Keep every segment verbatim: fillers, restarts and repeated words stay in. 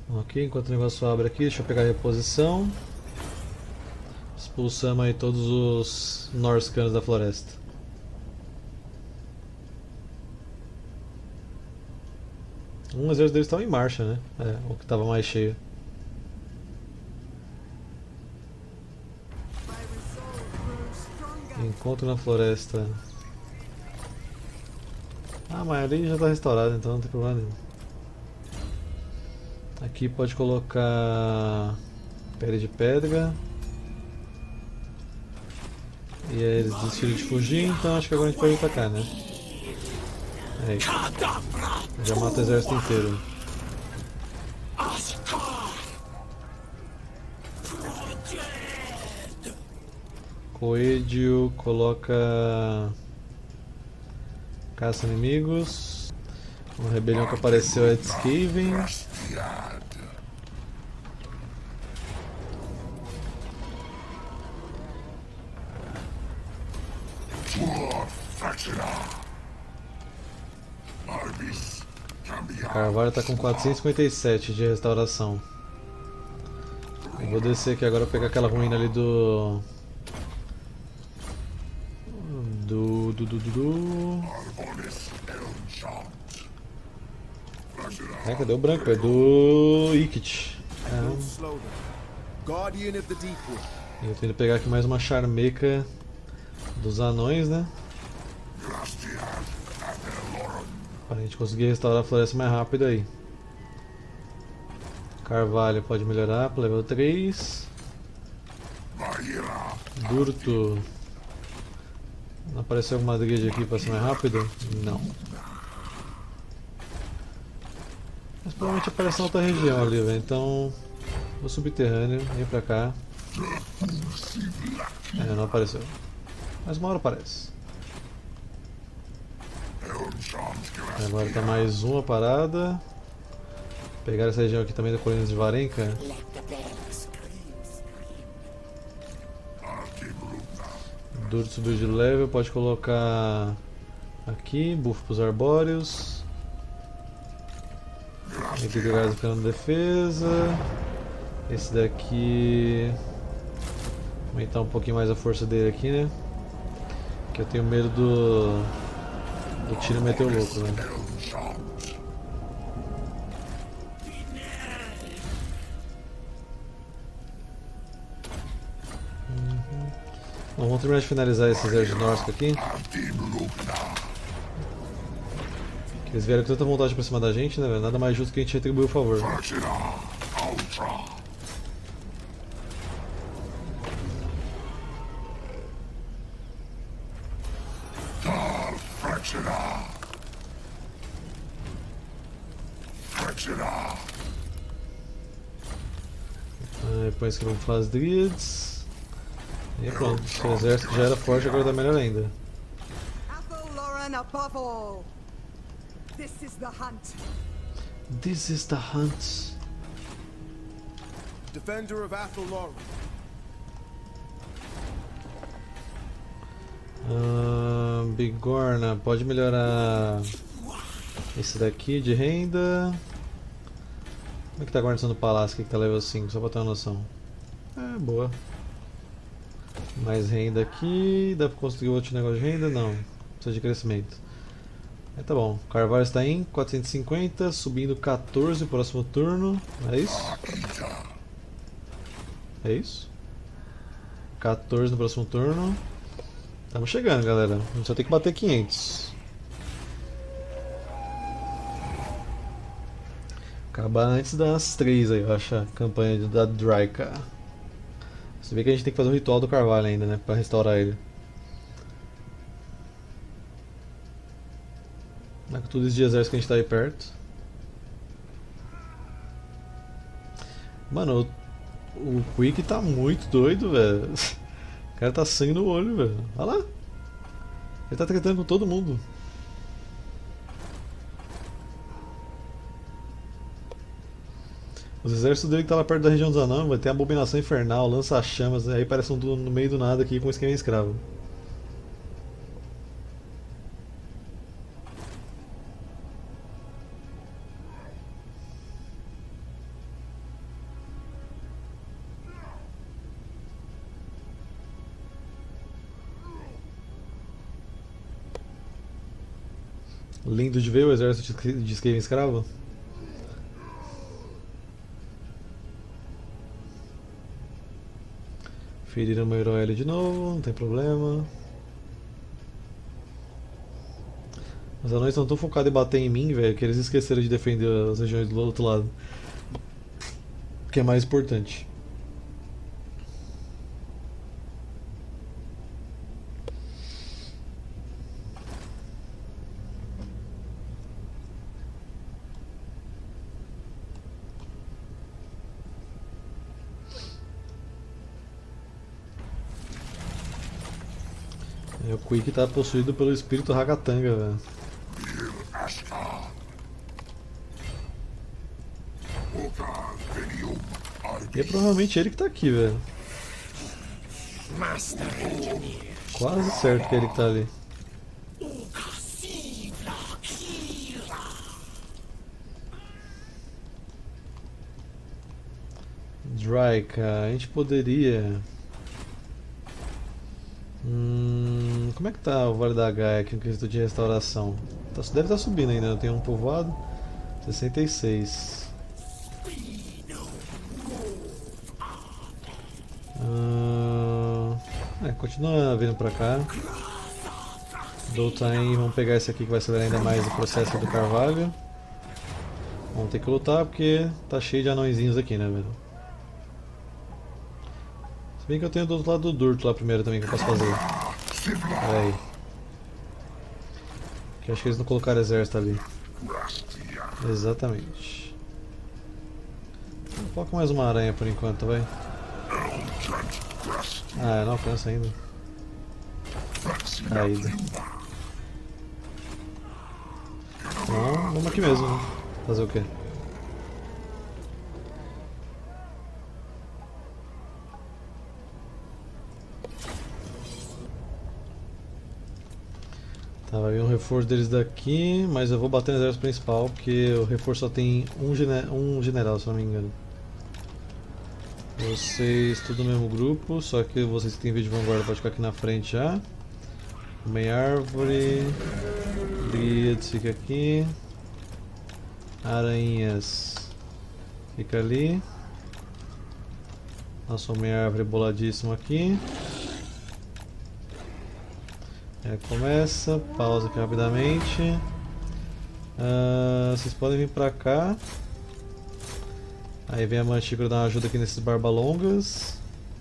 Ok, enquanto o negócio abre aqui, deixa eu pegar a reposição. Expulsamos aí todos os Norscanos da floresta. Um exército deles estava em marcha, né? É, o que estava mais cheio. Encontro na floresta. Ah, mas ali já está restaurado, então não tem problema nenhum. Aqui pode colocar pele de pedra. E aí eles desistiram de fugir, então acho que agora a gente pode atacar, né? Aí. Já mata o exército inteiro. Coelho coloca caça inimigos. Uma rebelião que apareceu é de Skaven. O Carvalho está com quatrocentos e cinquenta e sete de restauração. Eu vou descer aqui agora para pegar aquela ruína ali do. Do. Do. Do. Do. do... É, cadê o branco? É do. Ikit. Ah. E eu tenho que pegar aqui mais uma charmeca dos anões, né? Para a gente conseguir restaurar a floresta mais rápido aí. Carvalho pode melhorar para level três. Durto. Não apareceu alguma grid aqui para ser mais rápido? Não. Mas provavelmente aparece na outra região ali, velho. Então. No subterrâneo, vem pra cá. É, não apareceu. Mas uma hora aparece. Agora tá mais uma parada. Pegar essa região aqui também da Colina de Varenka. Duro subiu de level, pode colocar aqui, buff pros arbóreos. Aqui o gás ficando defesa. Esse daqui. Aumentar um pouquinho mais a força dele aqui, né? Que eu tenho medo do. do tiro meter o louco, né? Bom, vamos terminar de finalizar esse exército nórdico aqui. Eles vieram com tanta vontade pra cima da gente, né, velho? Nada mais justo que a gente retribuir o favor. Aí põe esse grupo faz Dríades. E pronto, o exército já era forte, agora tá melhor ainda. This is the hunt. This is the hunt. Defender of Athel-Loren. Ah, Bigorna, pode melhorar esse daqui de renda. Como é que tá a guarnição do palácio aqui que tá level cinco, só pra ter uma noção. É, boa. Mais renda aqui, dá pra conseguir outro negócio de renda? Não, precisa de crescimento. É, tá bom, Carvalho está em quatrocentos e cinquenta, subindo quatorze no próximo turno, é isso? É isso? quatorze no próximo turno. Estamos chegando, galera, a gente só tem que bater quinhentos. Acabar antes das três aí, eu acho, a campanha da Dryka. Você vê que a gente tem que fazer o ritual do Carvalho ainda, né, pra restaurar ele. Com tudo isso de exército que a gente tá aí perto. Mano, o, o Quick tá muito doido, velho. O cara tá sangue no olho, velho. Olha lá. Ele tá tretando com todo mundo. Os exércitos dele que tá lá perto da região dos anãos, vai ter a abominação infernal, lança-chamas, aí parece um do, no meio do nada aqui com um esquema escravo. Lindo de ver o exército de Skaven escravo. Feriram meu herói ali de novo, não tem problema. Os anões estão tão focados em bater em mim, velho, que eles esqueceram de defender as regiões do outro lado. Que é mais importante. O Quick tá possuído pelo espírito Ragatanga, velho. E é provavelmente ele que tá aqui, velho. Quase certo que é ele que tá ali. Dryka, a gente poderia... Hum, como é que tá o Vale da Gaia aqui no quesito de restauração? Tá, deve estar subindo ainda, eu tenho um povoado. sessenta e seis. Hum, é, continua vindo pra cá. Doutain, vamos pegar esse aqui que vai acelerar ainda mais o processo do Carvalho. Vamos ter que lutar porque tá cheio de anõezinhos aqui, né, velho? Se bem que eu tenho do outro lado do Durto lá primeiro também que eu posso fazer. Pera aí. Que eu acho que eles não colocaram exército ali. Exatamente. Coloca mais uma aranha por enquanto, vai. Ah, não alcança ainda. Caída. Não, vamos aqui mesmo. Né? Fazer o quê? Tá, vai vir um reforço deles daqui, mas eu vou bater no exército principal porque o reforço só tem um, gene um general, se não me engano. Vocês tudo no mesmo grupo, só que vocês que tem vídeo de vanguarda pode ficar aqui na frente já. Meia árvore. Dríades fica aqui. Aranhas fica ali. Nossa, meia árvore boladíssimo aqui. É, começa, pausa aqui rapidamente. Uh, vocês podem vir pra cá. Aí vem a Mantícora dar uma ajuda aqui nesses barbalongas.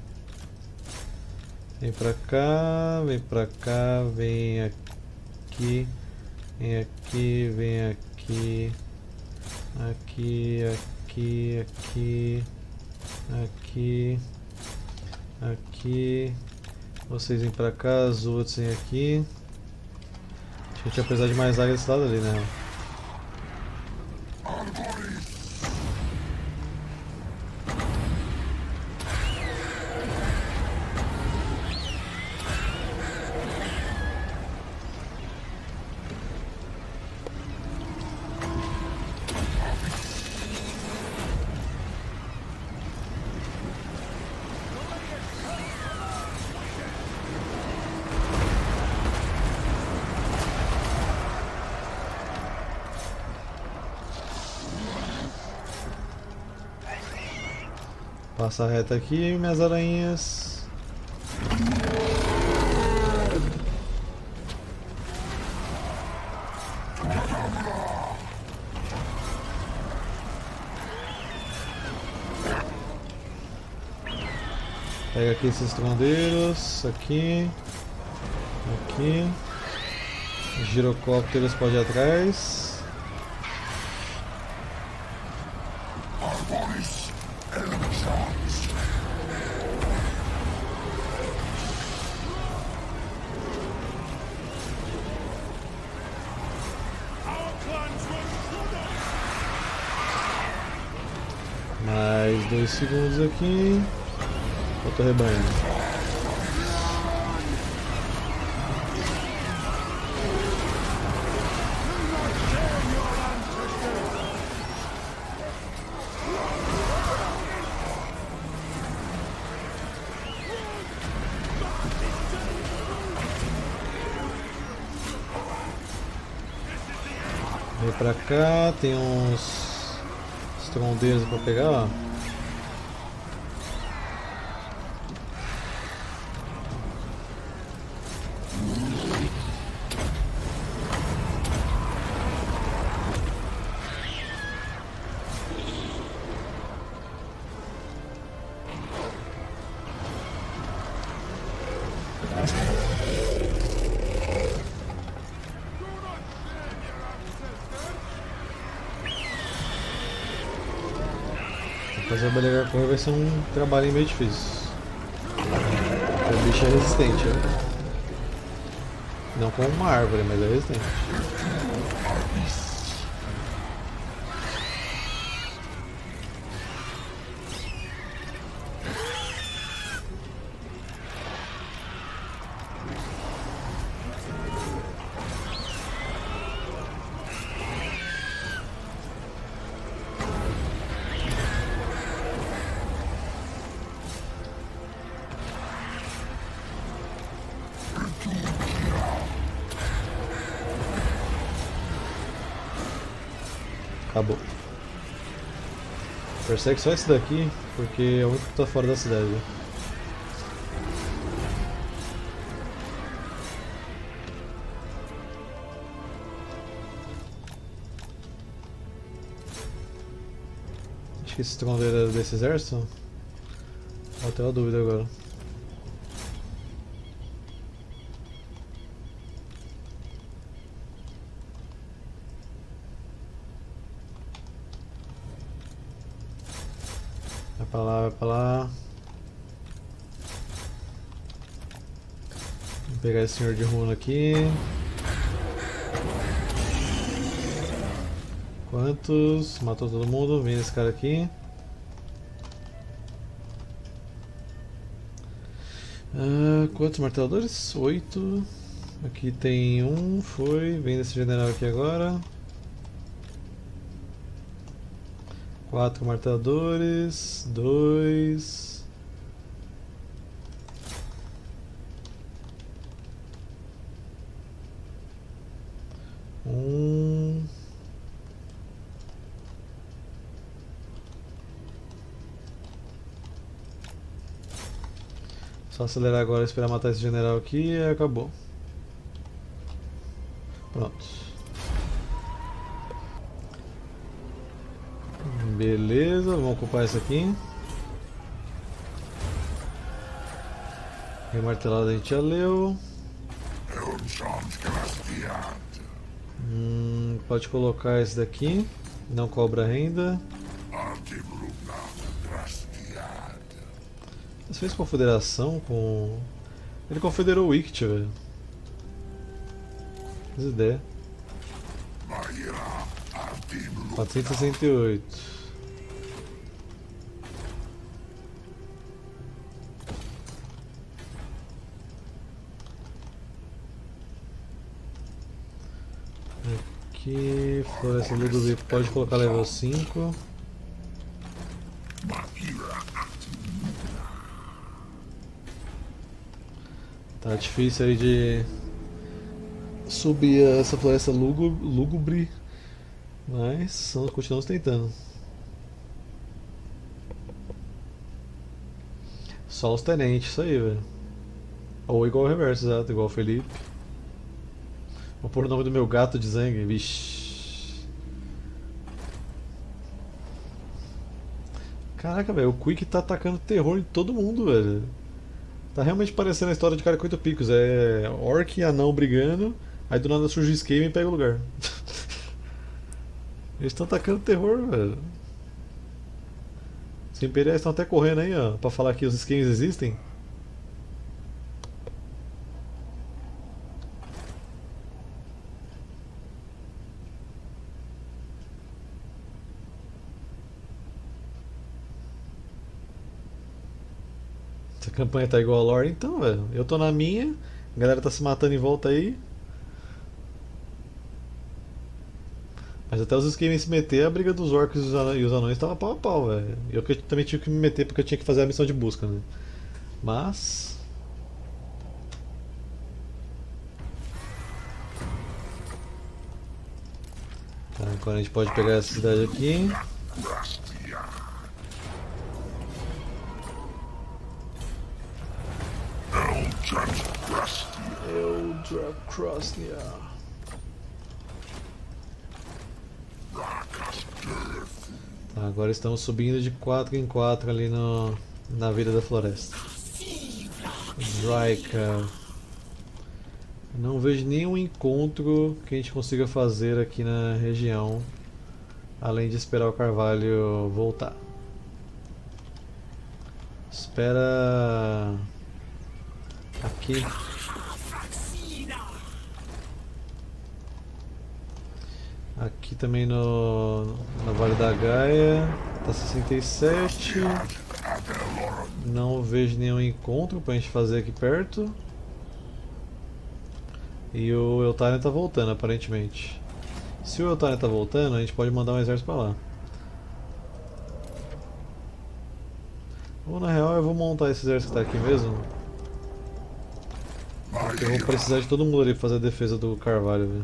Vem pra cá, vem pra cá, vem aqui, vem aqui, vem aqui, aqui, aqui, aqui, aqui, aqui. Vocês vêm pra cá, os outros vêm aqui. Acho que a gente vai precisar de mais águia desse lado ali, né? Passa reto aqui, minhas aranhas. Pega aqui esses trondeiros, aqui, aqui. Girocópteros pode ir atrás. Mais dois segundos aqui. Eu tô rebanhando. pra cá, tem uns estrondeiros pra pegar, ó. Fazer o Belegar correr vai ser um trabalho meio difícil. Porque o bicho é resistente, né? Não como uma árvore, mas é resistente. Acabou. Persegue só esse daqui, porque é o único que tá fora da cidade. Acho que esse trondeiro era desse exército? Eu tenho uma dúvida agora. Vai pra lá, vai pra lá. Vou pegar esse senhor de runa aqui. Quantos? Matou todo mundo. Vem esse cara aqui. Ah, quantos marteladores? Oito. Aqui tem um. Foi. Vem desse general aqui agora. Quatro marteladores. Dois. Um. Só acelerar agora e esperar matar esse general aqui e acabou. Pronto. Beleza, vamos ocupar isso aqui. Remartelado a gente já leu. Hum, pode colocar esse daqui. Não cobra renda. Você fez confederação com... Ele confederou o Ict, velho. Faz ideia. quatrocentos e sessenta e oito. Aqui, Floresta Ludovic pode colocar level cinco. Tá difícil aí de subir essa floresta lúgubre, mas continuamos tentando. Só os tenentes, isso aí, velho. Ou igual o reverso, exato, igual o Felipe. Vou pôr o nome do meu gato de Zang, vixi. Caraca, velho, o Quick tá atacando terror em todo mundo, velho. Tá realmente parecendo a história de Cara com Oito Picos. É orc e anão brigando, aí do nada surge o Skaven e pega o lugar. Eles estão atacando terror, velho. Os Imperiais estão até correndo aí, ó, pra falar que os Skavens existem. Essa campanha tá igual a lore, então, velho. Eu tô na minha, a galera tá se matando em volta aí. Mas até os Skavens se meter, a briga dos orcs e os anões tava pau a pau, velho. Eu que também tive que me meter porque eu tinha que fazer a missão de busca, né? Mas... Tá, Agora a gente pode pegar essa cidade aqui. Eldrakrasnia. Tá, agora estamos subindo de quatro em quatro ali no, na vida da floresta. Dryka. Não vejo nenhum encontro que a gente consiga fazer aqui na região, além de esperar o Carvalho voltar. Espera aqui. Aqui também no, no Vale da Gaia tá sessenta e sete. Não vejo nenhum encontro pra gente fazer aqui perto. E o Eltarion tá voltando, aparentemente. Se o Eltarion tá voltando, a gente pode mandar um exército pra lá. Ou na real eu vou montar esse exército que tá aqui mesmo. Porque eu vou precisar de todo mundo ali pra fazer a defesa do Carvalho, velho.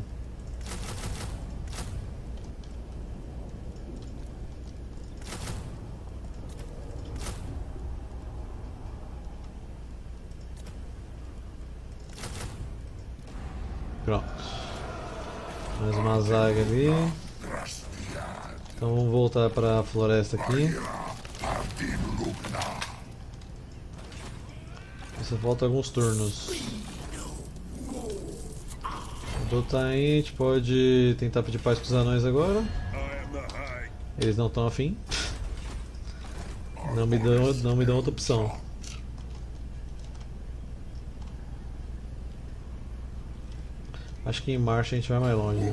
Pronto. Mais uma zaga ali. Então vamos voltar para a floresta aqui. Só falta alguns turnos. O Dotaim, a gente pode tentar pedir paz com os anões agora. Eles não estão afim. Não me dão, não me dão outra opção. Acho que em marcha a gente vai mais longe.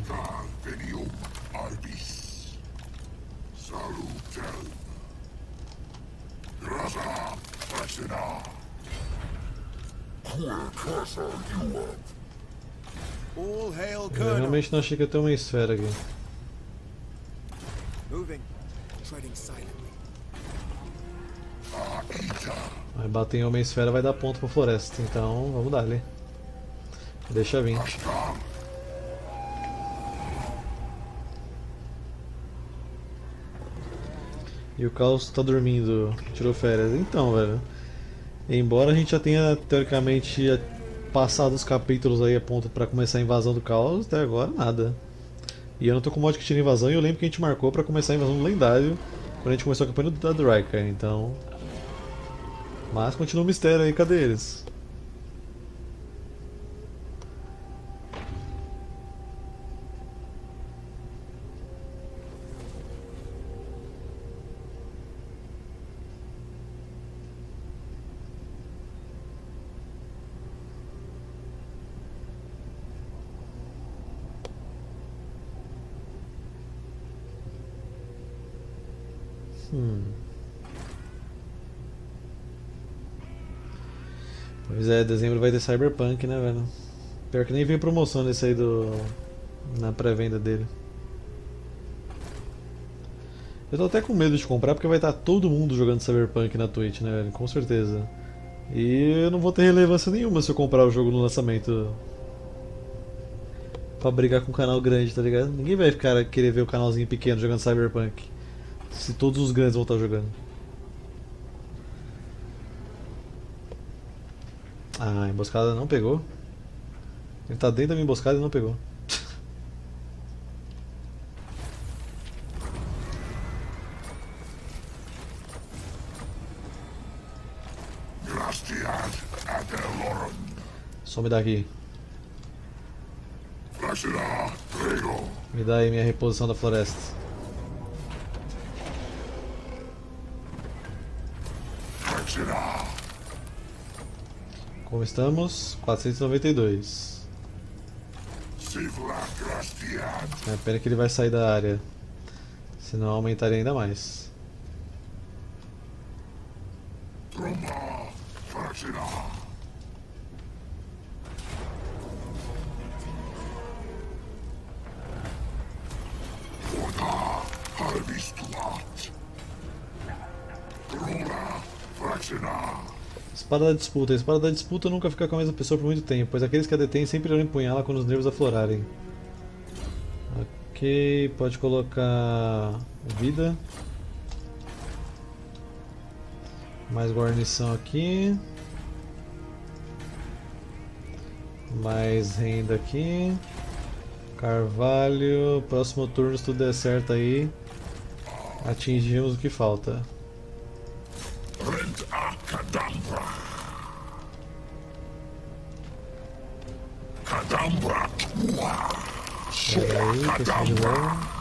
Eu realmente não achei que ia ter uma esfera aqui. Vai bater em uma esfera, vai dar ponto pra floresta, então vamos dar ali. Deixa vir. E o Caos tá dormindo, tirou férias. Então, velho, embora a gente já tenha teoricamente passado os capítulos aí a ponto pra começar a invasão do Caos, até agora nada. E eu não tô com mod que tira invasão, e eu lembro que a gente marcou pra começar a invasão do lendário quando a gente começou a campanha da Dryka, então. Mas continua o mistério aí, cadê eles? Hum. Pois é, dezembro vai ter Cyberpunk, né, velho? Pior que nem veio promoção nesse aí do... na pré-venda dele. Eu tô até com medo de comprar porque vai estar todo mundo jogando Cyberpunk na Twitch, né, velho? Com certeza. E eu não vou ter relevância nenhuma se eu comprar o jogo no lançamento pra brigar com um canal grande, tá ligado? Ninguém vai ficar querer ver o canalzinho pequeno jogando Cyberpunk se todos os grandes vão estar jogando. Ah, a emboscada não pegou. Ele tá dentro da minha emboscada e não pegou. Some daqui. Me dá aí minha reposição da floresta. Como estamos? quatrocentos e noventa e dois. É pena que ele vai sair da área, senão aumentaria ainda mais. Espada da disputa. A espada da disputa nunca fica com a mesma pessoa por muito tempo, pois aqueles que a detêm sempre irão empunhá-la quando os nervos aflorarem. Ok, pode colocar vida. Mais guarnição aqui. Mais renda aqui. Carvalho. Próximo turno, se tudo der certo aí, atingimos o que falta. Pera aí, questão de level.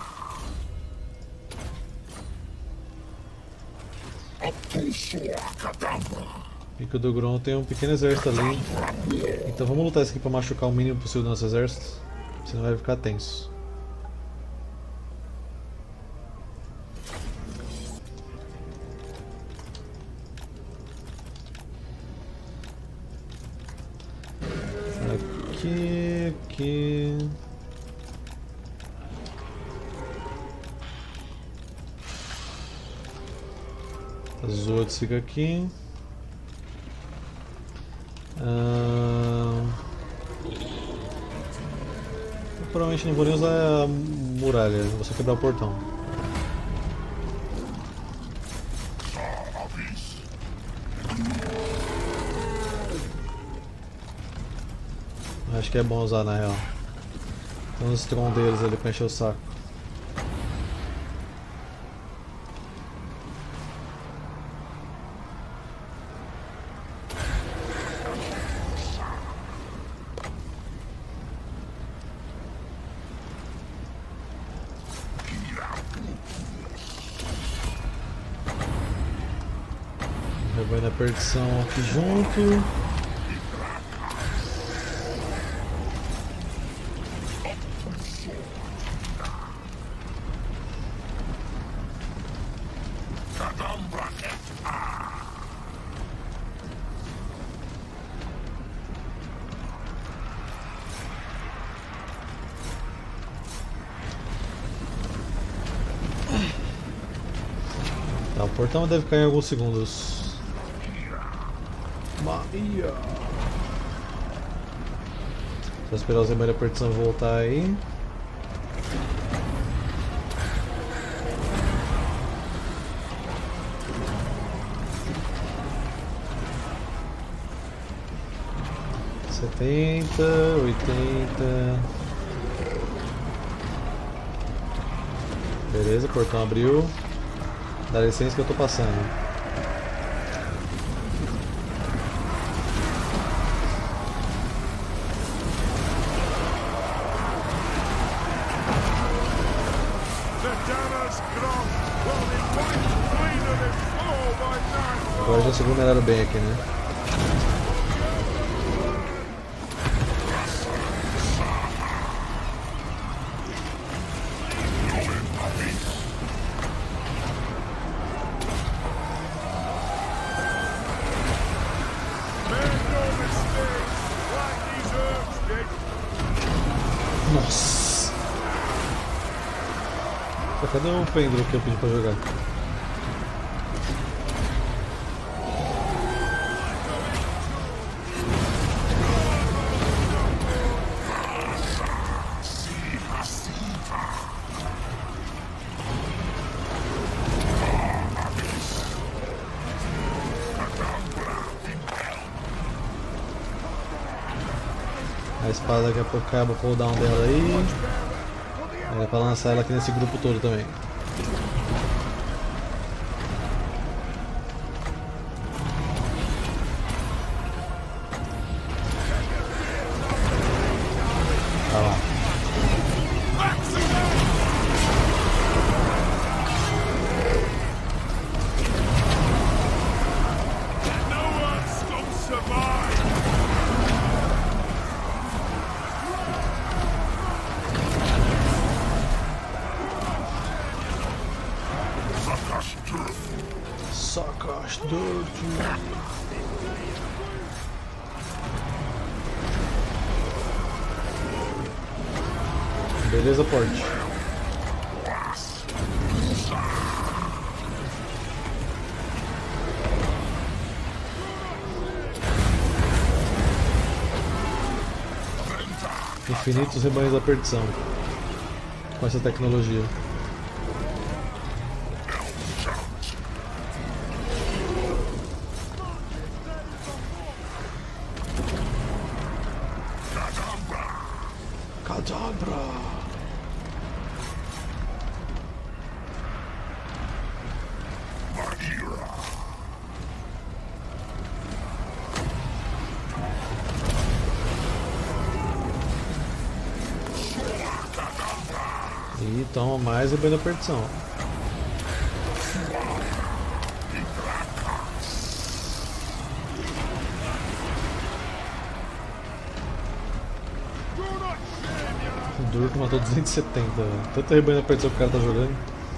Pico do Grom tem um pequeno exército ali. Então vamos lutar isso aqui pra machucar o mínimo possível do nosso exército. Senão vai ficar tenso. Aqui, aqui. Os outros ficam aqui. Ah, eu provavelmente não vou nem usar a muralha, vou só quebrar o portão. Acho que é bom usar na real. Tem uns tron deles ali pra encher o saco. Rebanho da perdição aqui junto. Tá, o portão deve cair em alguns segundos. Maria! Só esperar os rebanhos da perdição voltar aí. Setenta, oitenta. Beleza, o portão abriu. Dá licença que eu tô passando. Agora já se vulneraram bem aqui, né? Nossa! Cadê o pêndulo que eu pedi pra jogar? A espada daqui a pouco acaba o cooldown dela aí. É pra lançar ela aqui nesse grupo todo também. Tá lá. Sacas dirt. Beleza, porte. Infinitos rebanhos da perdição. com essa tecnologia. Cadabra! E toma mais e bem da perdição. O Durko matou duzentos e setenta, velho. Tanta rebanho da perdição que o cara tá jogando.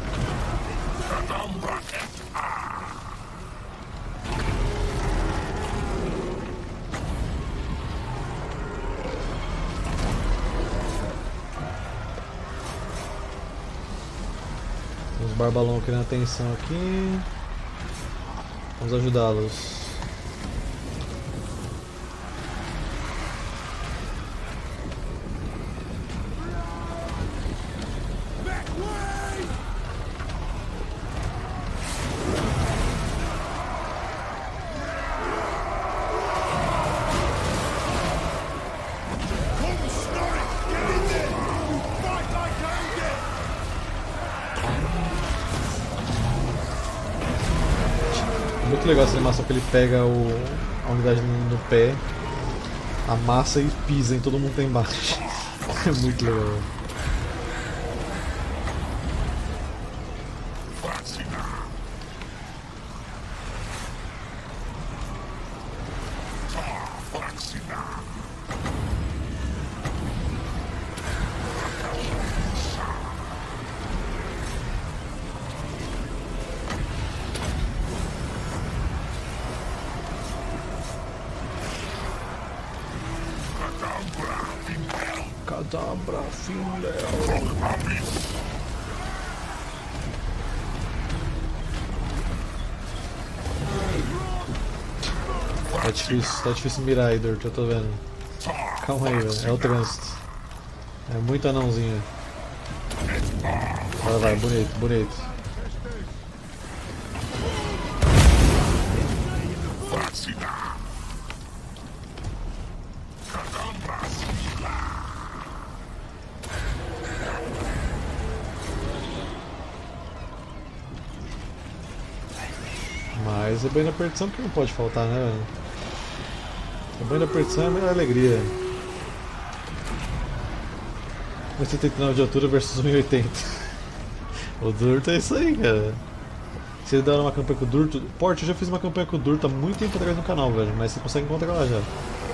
Os barbalão querendo atenção aqui. Vamos ajudá-los. Muito legal essa animação que ele pega o, a unidade no, no pé, amassa e pisa em todo mundo que tá embaixo. É muito legal. Cadabra, filé. Tá difícil, tá difícil mirar aí, Durko, eu tô vendo. Calma aí, velho, é o trânsito. É muito anãozinho. Vai, vai, bonito, bonito. Mas é bem na perdição que não pode faltar, né, velho? É bem na perdição é a melhor alegria. oitenta e nove de altura versus um e oitenta. O Durto é isso aí, cara. Se ele der uma campanha com o Durto... Porte, eu já fiz uma campanha com o Durto há muito tempo atrás no canal, velho. Mas você consegue encontrar lá já.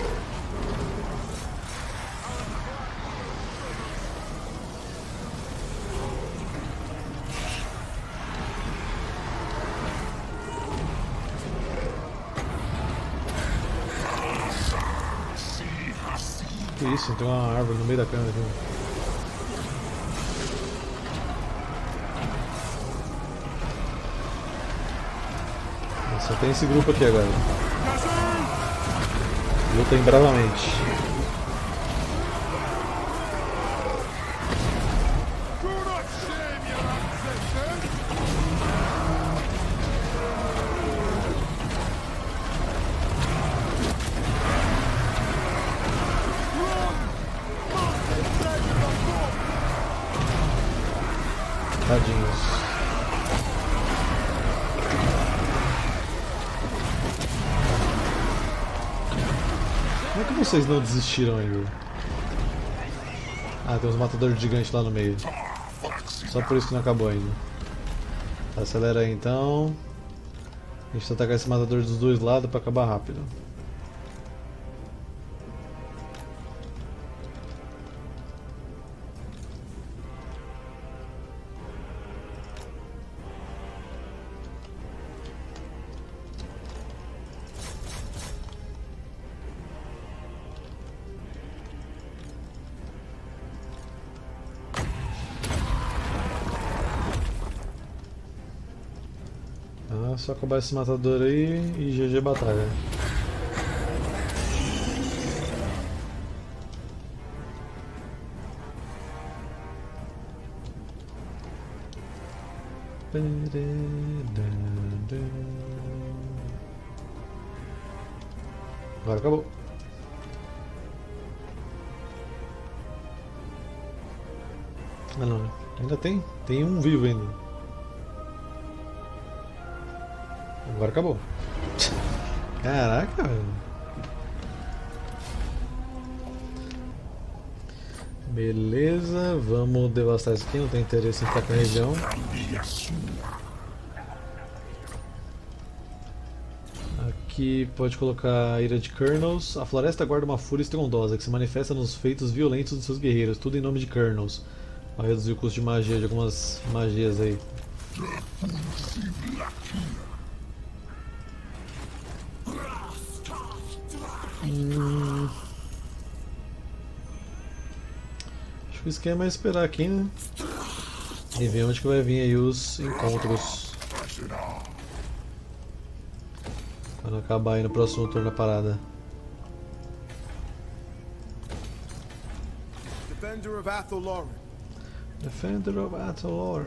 Que isso, tem uma árvore no meio da câmera aqui. Só tem esse grupo aqui agora. Lutem bravamente. Tadinhos. Como é que vocês não desistiram ainda? Ah, tem uns matadores gigantes lá no meio. Só por isso que não acabou ainda. Acelera aí então. A gente vai atacar esse matador dos dois lados para acabar rápido. Ah, só acabar esse matador aí e G G batalha. Agora acabou. Ah não, ainda tem? Tem um vivo ainda. Agora acabou. Caraca, velho. Beleza, vamos devastar isso aqui, não tem interesse em ficar com a região. Aqui pode colocar a ira de Kernels. A floresta guarda uma fúria estrondosa que se manifesta nos feitos violentos de seus guerreiros, tudo em nome de Kernels. Vai reduzir o custo de magia de algumas magias aí. Hum. Acho que o esquema é esperar aqui, né? E ver onde que vai vir aí os encontros. Quando acabar aí no próximo turno a parada. Defender of Athel-Loren. Defender of Athel-Loren.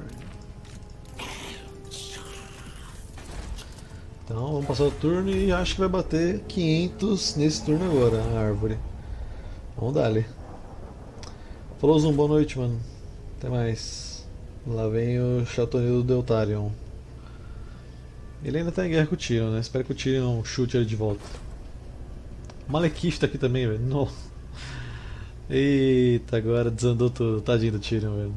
Então vamos passar o turno e acho que vai bater quinhentos nesse turno agora, a árvore. Vamos dar ali. Falou, Zoom, boa noite, mano. Até mais. Lá vem o Chatonil do Deltarion. Ele ainda tá em guerra com o Tyrion, né? Espero que o Tyrion chute ele de volta. O Malekith tá aqui também, velho. Não. Eita, agora desandou tudo. Tadinho do Tyrion, velho.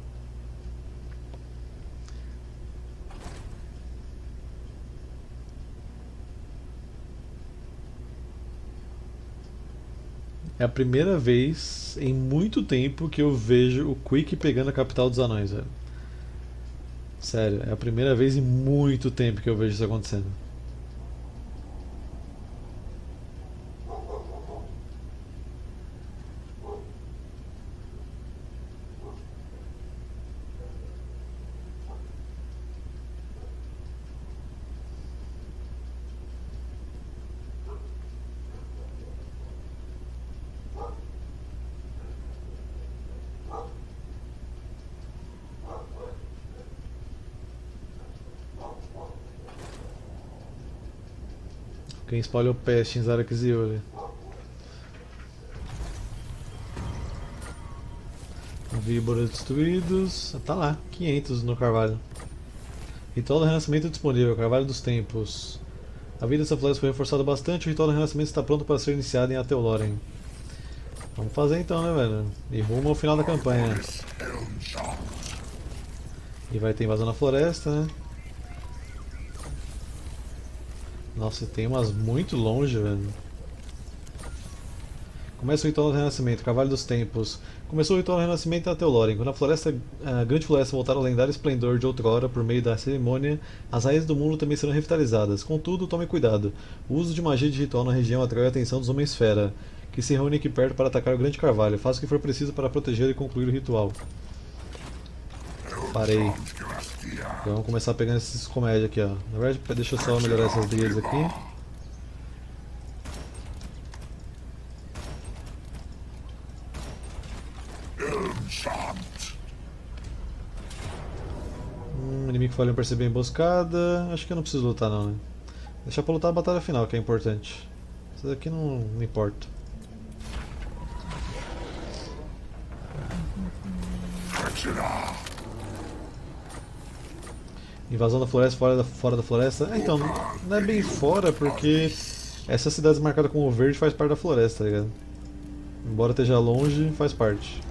É a primeira vez em muito tempo que eu vejo o Quick pegando a capital dos anões, velho. Sério, é a primeira vez em muito tempo que eu vejo isso acontecendo. Quem espalhou peste em Zaraxiole? Víboras destruídos. Tá lá, quinhentos no carvalho. Ritual do renascimento disponível, Carvalho dos Tempos. A vida dessa floresta foi reforçada bastante, o ritual do renascimento está pronto para ser iniciado em Athel-Loren. Vamos fazer então, né, velho? E rumo ao final da campanha. E vai ter invasão na floresta, né? Nossa, tem umas muito longe, velho. Começa o ritual do renascimento, Carvalho dos Tempos. Começou o ritual do renascimento em Athel-Loren. Quando a, floresta, a grande floresta voltar ao lendário esplendor de outrora por meio da cerimônia, as raízes do mundo também serão revitalizadas. Contudo, tome cuidado. O uso de magia de ritual na região atrai a atenção dos Homens-Fera, que se reúnem aqui perto para atacar o grande carvalho. Faça o que for preciso para proteger e concluir o ritual. Parei. Então vamos começar pegando esses comédias aqui, ó. Na verdade, deixa eu só melhorar essas ligas aqui. Hum, inimigo falhou em perceber a emboscada. Acho que eu não preciso lutar não, né? Deixar pra lutar a batalha final, que é importante. Isso daqui não, não importa. Invasão da floresta, fora da, fora da floresta. É, então, não é bem fora, porque essa cidade marcada como verde faz parte da floresta, tá ligado? Embora esteja longe, faz parte.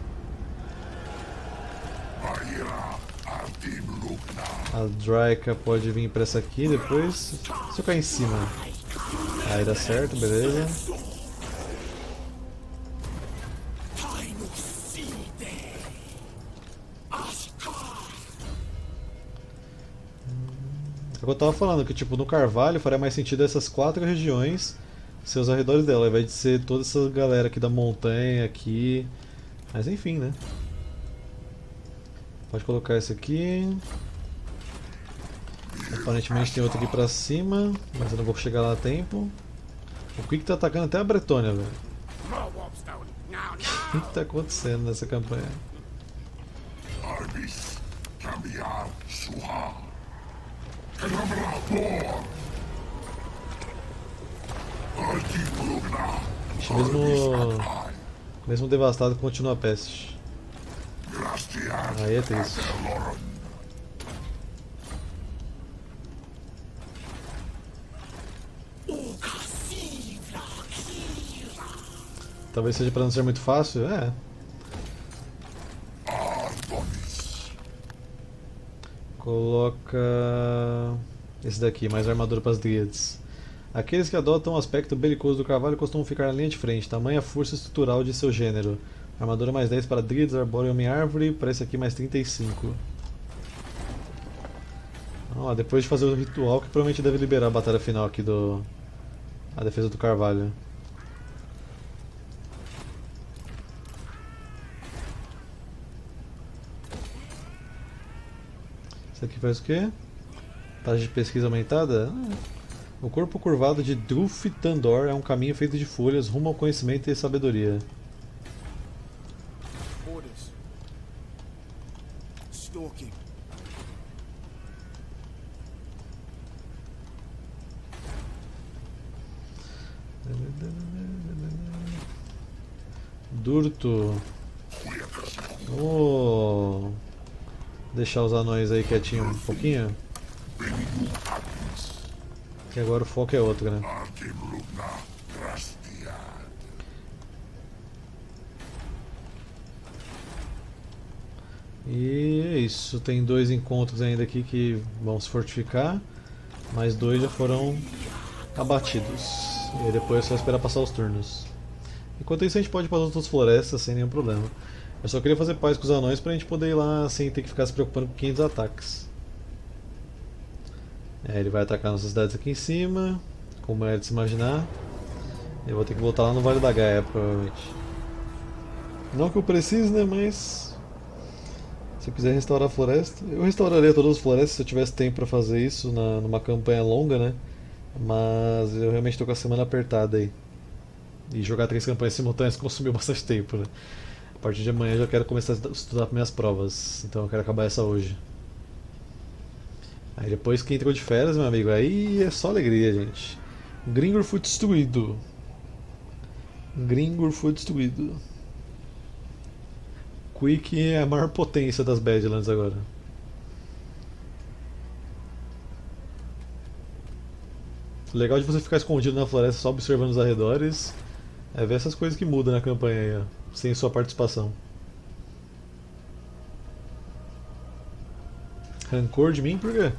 A Draika pode vir pra essa aqui depois. Se eu cair em cima. Aí dá certo, beleza. É o que eu tava falando, que tipo, no Carvalho faria mais sentido essas quatro regiões ser os arredores dela, ao invés de ser toda essa galera aqui da montanha, aqui. Mas enfim, né? Pode colocar esse aqui. Aparentemente tem outro aqui pra cima, mas eu não vou chegar lá a tempo. O Quick tá atacando até a Bretônia, velho. O que tá acontecendo nessa campanha? Acho mesmo, mesmo devastado continua a peste. Aí é triste. Talvez seja para não ser muito fácil, é. Coloca esse daqui, mais armadura para as Dríades. Aqueles que adotam o aspecto belicoso do cavalo costumam ficar na linha de frente, tamanha força estrutural de seu gênero. Armadura mais dez para Dríades, Arbóreo e Homem-Árvore, para esse aqui mais trinta e cinco. Ó, depois de fazer o ritual, que provavelmente deve liberar a batalha final aqui do... a defesa do Carvalho. Isso aqui faz o quê? Taxa de pesquisa aumentada? Ah, o corpo curvado de Druf Tandor é um caminho feito de folhas rumo ao conhecimento e sabedoria. Orders. Stalking. Durto. Oh. Deixar os anões aí quietinho um pouquinho. Que agora o foco é outro, né? E é isso. Tem dois encontros ainda aqui que vão se fortificar. Mais dois já foram abatidos. E aí depois é só esperar passar os turnos. Enquanto isso a gente pode ir para as outras florestas sem nenhum problema. Eu só queria fazer paz com os anões pra gente poder ir lá sem ter que ficar se preocupando com quinhentos ataques. É, ele vai atacar nossas cidades aqui em cima, como é de se imaginar. Eu vou ter que voltar lá no Vale da Gaia, provavelmente. Não que eu precise, né, mas... se eu quiser restaurar a floresta... Eu restauraria todas as florestas se eu tivesse tempo pra fazer isso na, numa campanha longa, né? Mas eu realmente estou com a semana apertada aí. E jogar três campanhas simultâneas consumiu bastante tempo, né? A partir de amanhã eu já quero começar a estudar para minhas provas, então eu quero acabar essa hoje. Aí depois que entrou de férias, meu amigo, aí é só alegria, gente. Gringor foi destruído. Gringor foi destruído. Quick é a maior potência das Badlands agora. O legal de você ficar escondido na floresta só observando os arredores é ver essas coisas que mudam na campanha aí, ó. Sem sua participação. Rancor de mim? Por quê?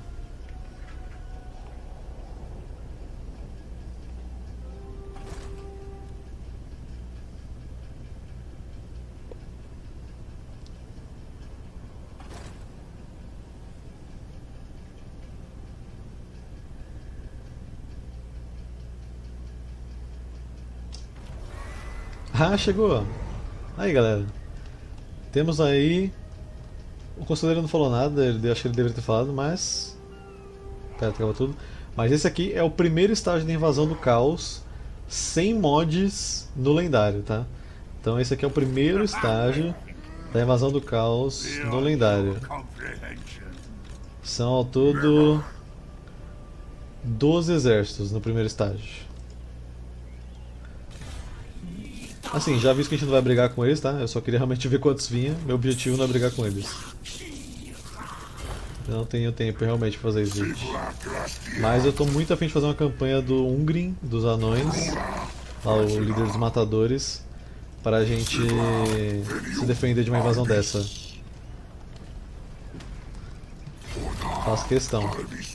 Ah, chegou! Aí galera, temos aí... O conselheiro não falou nada, ele, acho que ele deveria ter falado, mas... Pera, acabou tudo. Mas esse aqui é o primeiro estágio da invasão do caos sem mods no lendário, tá? Então esse aqui é o primeiro estágio da invasão do caos no lendário. São ao todo doze exércitos no primeiro estágio. Assim, já visto que a gente não vai brigar com eles, tá? Eu só queria realmente ver quantos vinha. Meu objetivo não é brigar com eles. Eu não tenho tempo realmente pra fazer isso, gente. Mas eu tô muito afim de fazer uma campanha do Ungrim, dos anões, lá, o líder dos matadores, pra gente se defender de uma invasão dessa. Faço questão.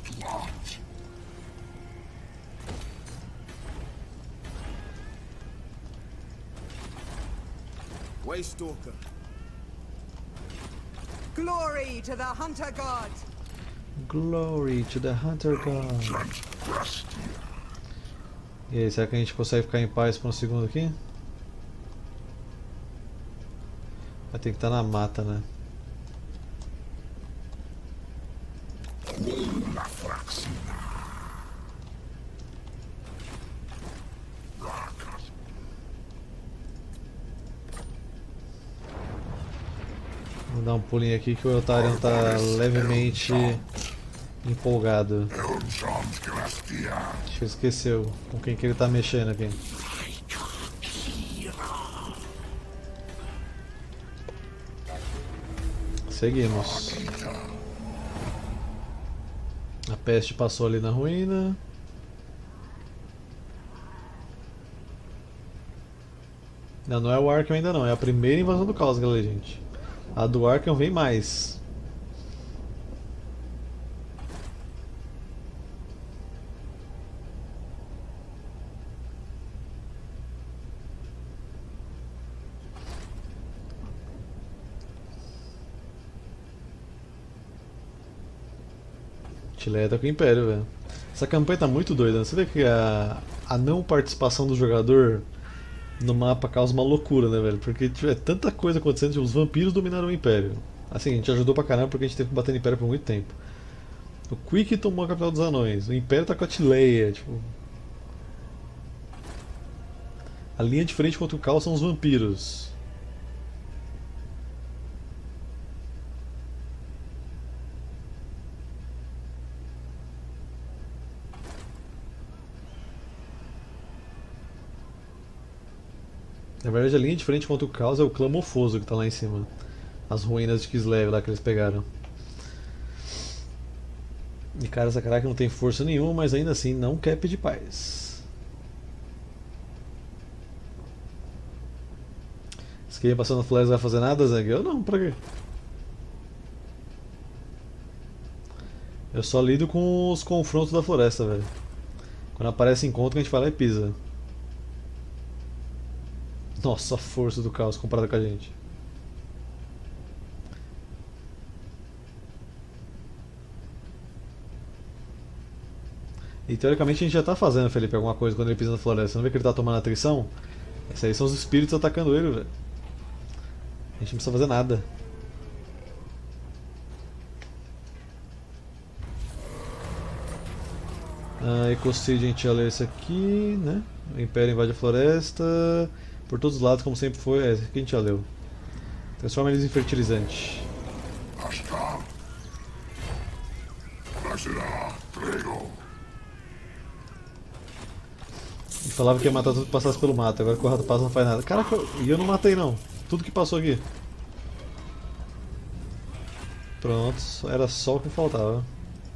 Waystalker. Glory to the Hunter God! Glory to the Hunter God! E aí, será que a gente consegue ficar em paz por um segundo aqui? Vai ter que estar na mata, né? Vou dar um pulinho aqui que o Eltarion tá levemente empolgado. Acho que esqueceu com quem que ele tá mexendo aqui. Seguimos. A peste passou ali na ruína. Não, não é o Arkham ainda não, é a primeira invasão do caos, galera, gente. A do Arkham vem mais. Tileia tá com o Império, velho. Essa campanha tá muito doida, né? Você vê que a, a não participação do jogador no mapa causa uma loucura, né, velho? Porque é tanta coisa acontecendo, tipo, os vampiros dominaram o Império. Assim, a gente ajudou pra caramba porque a gente teve que bater no Império por muito tempo. O Quick tomou a capital dos anões, o Império tá com a Tileia, tipo... A linha de frente contra o caos são os vampiros. Na verdade, a linha de frente contra o caos é o clã Mofoso que tá lá em cima. As ruínas de Kislev lá que eles pegaram. E cara, essa caraca não tem força nenhuma, mas ainda assim não quer pedir paz. Esse aqui passando flares vai fazer nada, Zang? Eu não, pra quê? Eu só lido com os confrontos da floresta, velho. Quando aparece encontro, a gente vai lá e pisa. Nossa, a força do caos comparada com a gente. E teoricamente a gente já tá fazendo, Felipe, alguma coisa quando ele pisa na floresta. Você não vê que ele tá tomando atrição? Esses aí são os espíritos atacando ele, velho. A gente não precisa fazer nada. Ah, Ecocide a gente já leu esse aqui, né? O Império invade a floresta. Por todos os lados, como sempre foi. É, esse aqui a gente já leu. Transforma eles em fertilizante. E falava que ia matar tudo que passasse pelo mato. Agora que o rato passa não faz nada. Caraca, e eu não matei não. Tudo que passou aqui. Pronto, era só o que faltava.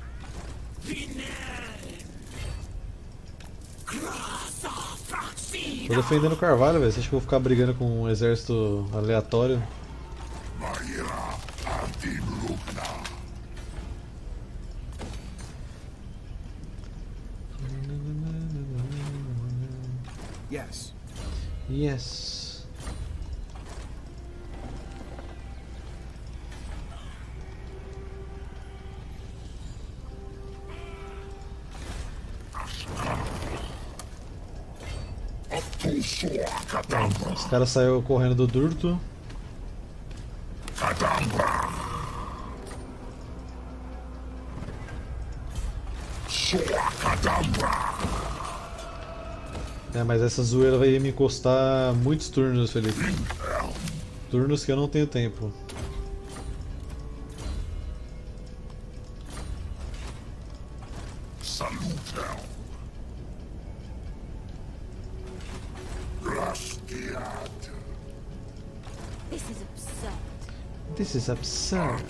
Tô defendendo o Carvalho, velho. Você acha que eu vou ficar brigando com um exército aleatório? Yes. Yes. Os caras saíram correndo do Durto. É, mas essa zoeira vai me custar muitos turnos, Felipe. Turnos que eu não tenho tempo. This is absurd. This is absurd.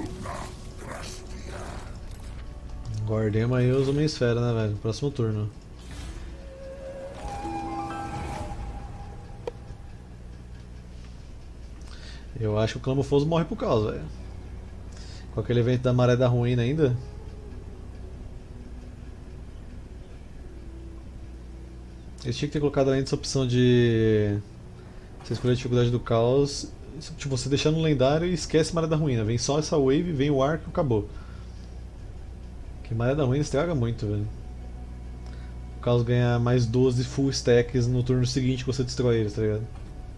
Guardemos aí os uma esfera, né, velho? Próximo turno. Eu acho que o Clamofoso morre por causa, velho. Com aquele evento da Maré da Ruína ainda. Eles tinham que ter colocado além dessa opção de você escolher a dificuldade do caos, tipo, você deixar no lendário e esquece Maré da Ruína. Vem só essa wave, vem o arco e acabou. Que Maré da Ruína estraga muito, velho. O caos ganha mais doze full stacks no turno seguinte que você destrói eles, tá ligado?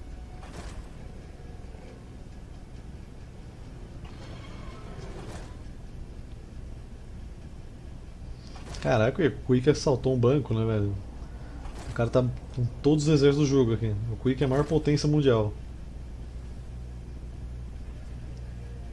Caraca, o Quick assaltou um banco, né, velho? O cara tá com todos os exércitos do jogo aqui. O Quick é a maior potência mundial.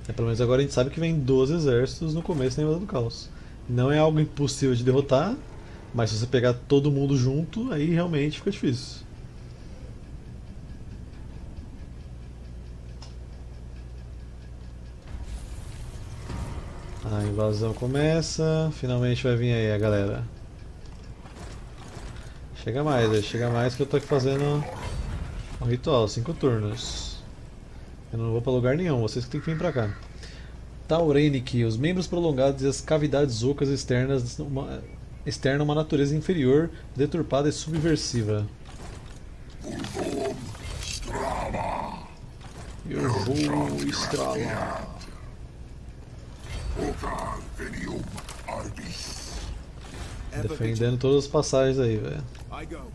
É, pelo menos agora a gente sabe que vem doze exércitos no começo da invasão do caos. Não é algo impossível de derrotar, mas se você pegar todo mundo junto, aí realmente fica difícil. A invasão começa, finalmente vai vir aí a galera. Chega mais, chega mais que eu tô aqui fazendo um ritual, cinco turnos. Eu não vou pra lugar nenhum, vocês que tem que vir pra cá. Taurenic, os membros prolongados e as cavidades ocas externas uma, externam uma natureza inferior, deturpada e subversiva. Eu vou estralar. Defendendo todas as passagens aí, velho. I go.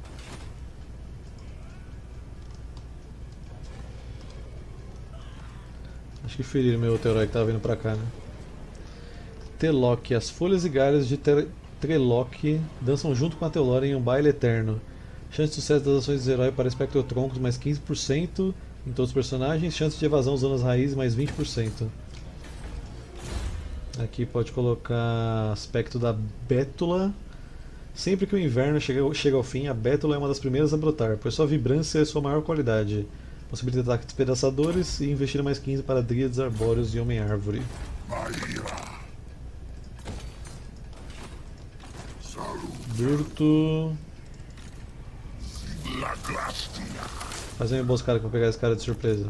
Acho que feriram meu outro herói que tava vindo pra cá, né? Telok, as folhas e galhas de Trelok dançam junto com a Telora em um baile eterno. Chance de sucesso das ações do herói para espectrotroncos mais quinze por cento em todos os personagens. Chance de evasão usando as raízes mais vinte por cento. Aqui pode colocar aspecto da Bétula. Sempre que o inverno chega, chega ao fim, a Bétula é uma das primeiras a brotar, pois sua vibrância é sua maior qualidade. Possibilita ataques despedaçadores e investir mais quinze para Dríades, Arbóreos e Homem-Árvore. Burto. Fazer uma emboscada que eu vou pegar esse cara de surpresa.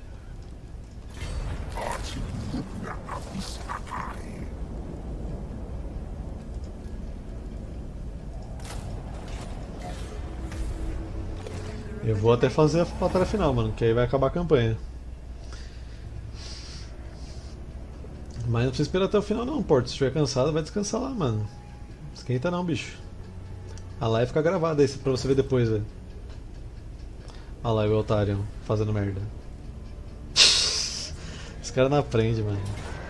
Eu vou até fazer a batalha final, mano, que aí vai acabar a campanha. Mas não precisa esperar até o final não, Porto. Se estiver cansado, vai descansar lá, mano. Esquenta não, bicho. A live fica gravada aí pra você ver depois, velho. Olha lá o Altarion fazendo merda. Esse cara não aprende, mano.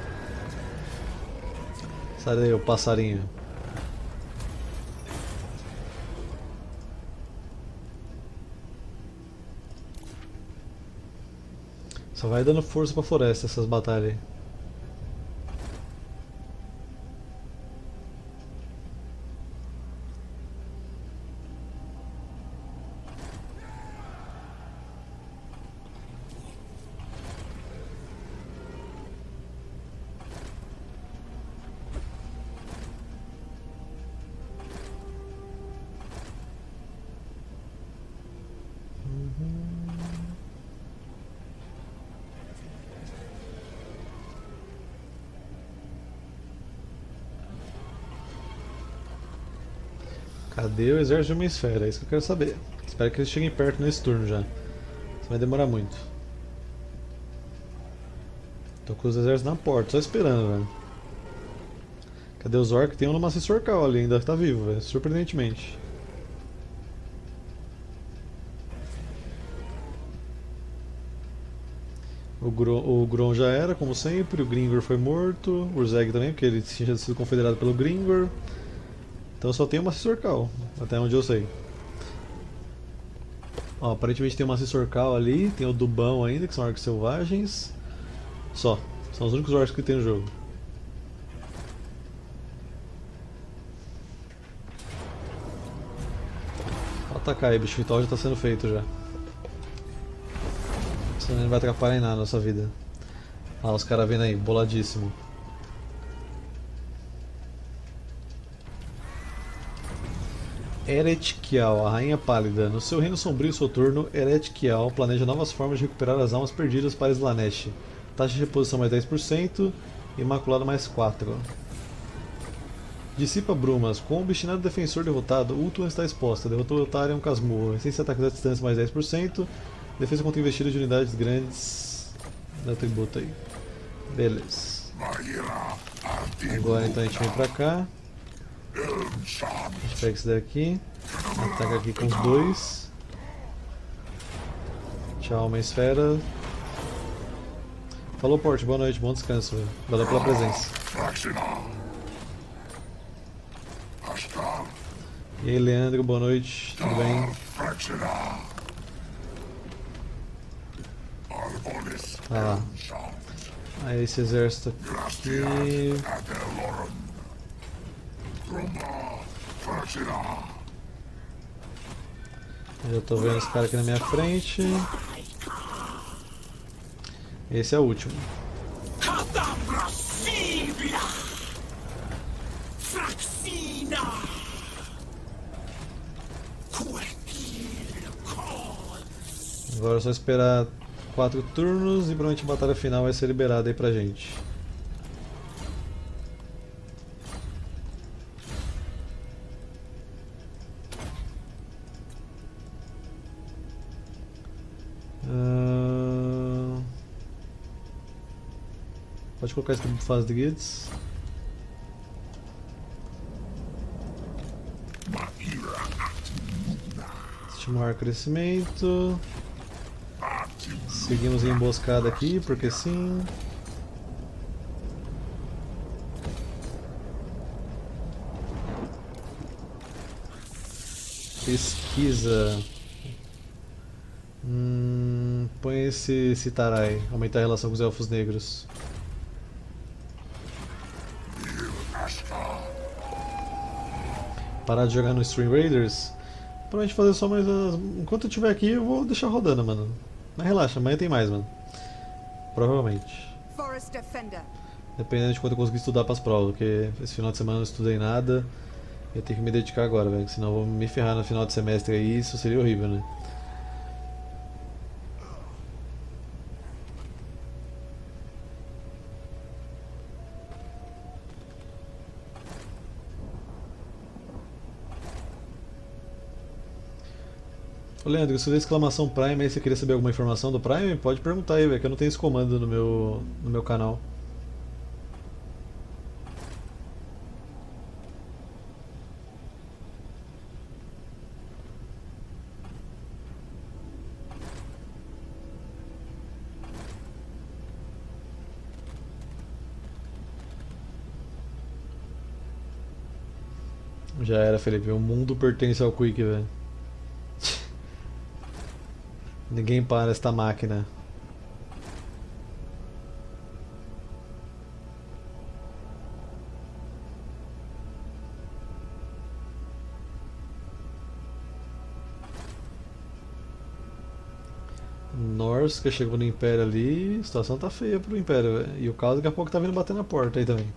Sai daí, o passarinho. Só vai dando força pra floresta essas batalhas aí. Cadê o exército de uma esfera? É isso que eu quero saber. Espero que eles cheguem perto nesse turno já. Isso vai demorar muito. Tô com os exércitos na porta, só esperando, velho. Cadê os orcs? Tem um no maciço orcal ali, ainda tá vivo, velho. Surpreendentemente. O Gron, o Gron já era, como sempre. O Gringor foi morto. O Urzeg também, porque ele tinha sido confederado pelo Gringor. Então só tem uma Cisorcal, até onde eu sei. Ó, aparentemente tem uma Cisorcal ali, tem o Dubão ainda, que são orcs selvagens. Só, são os únicos orcs que tem no jogo. Pode atacar aí, bicho, o ritual já está sendo feito já. Senão não vai atrapalhar em nada na nossa vida. Ah, os caras vindo aí, boladíssimo. Eret Kial, a Rainha Pálida. No seu reino sombrio soturno, Eret Kial planeja novas formas de recuperar as almas perdidas para Slaanesh. Taxa de reposição mais dez por cento, Imaculado mais quatro. Dissipa brumas. Com o obstinado defensor derrotado, Ultuan está exposta. Derrotou o Eltarion Casmurro. Resistência a ataques à distância mais dez por cento. Defesa contra investida de unidades grandes. Dá tributo aí. Beleza. Agora então a gente vem pra cá. A gente pega esse daqui, ataca aqui com os dois. Tchau, uma esfera. Falou, Porte, boa noite, bom descanso. Véio. Valeu pela presença. E aí, Leandro, boa noite, tudo bem? Ah lá. Aí esse exército aqui. Eu tô vendo esse cara aqui na minha frente. Esse é o último. Agora é só esperar quatro turnos e provavelmente a batalha final vai ser liberada aí pra gente. Uh... Pode colocar isso como fase de guides. Estimular crescimento. Seguimos em emboscada aqui, porque sim. Pesquisa. Hum, põe esse, esse Tarai, aumentar a relação com os elfos negros. Parar de jogar no Stream Raiders. Pra gente fazer só mais as... Enquanto eu estiver aqui eu vou deixar rodando, mano. Mas relaxa, amanhã tem mais, mano. Provavelmente. Forest Defender. Dependendo de quanto eu conseguir estudar pras provas, porque esse final de semana eu não estudei nada. Eu tenho que me dedicar agora, velho, senão eu vou me ferrar no final de semestre aí, isso seria horrível, né? Ô Leandro, se der exclamação Prime aí, você queria saber alguma informação do Prime? Pode perguntar aí, velho, que eu não tenho esse comando no meu, no meu canal. Já era, Felipe, o mundo pertence ao Quick, velho. Ninguém para esta máquina. Norska chegou no Império ali, a situação tá feia pro Império, véio. E o caos daqui a pouco tá vindo bater na porta aí também.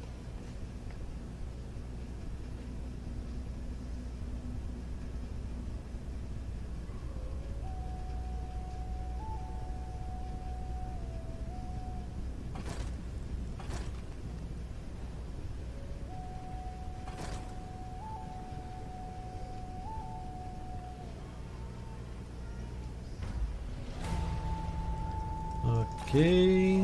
Ok.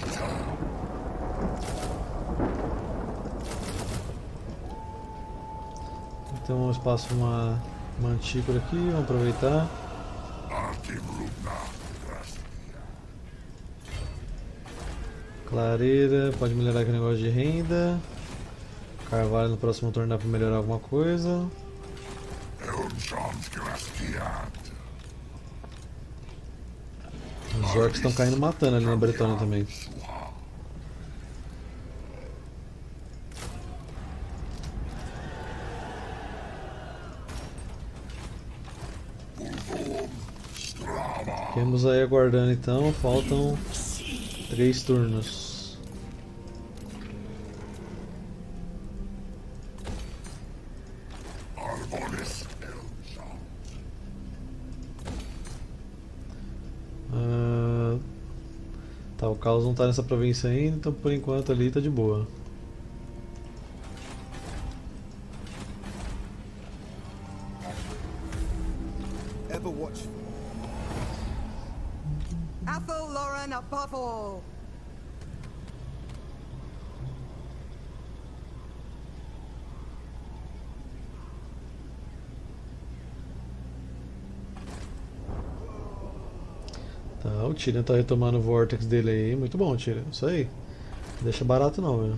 Então um espaço uma mantícora aqui, vamos aproveitar. Clareira, pode melhorar aqui o negócio de renda. Carvalho no próximo turno dá pra melhorar alguma coisa. Os orcs estão caindo matando ali na Bretônia também. Ficamos aí aguardando então, faltam três turnos. Ah, tá, o caos não tá nessa província ainda, então por enquanto ali tá de boa. Ever watchful. Athel Lauren above all. Tá, o Tyrion tá retomando o Vortex dele aí, muito bom, Tyrion, isso aí. Não deixa barato não, velho.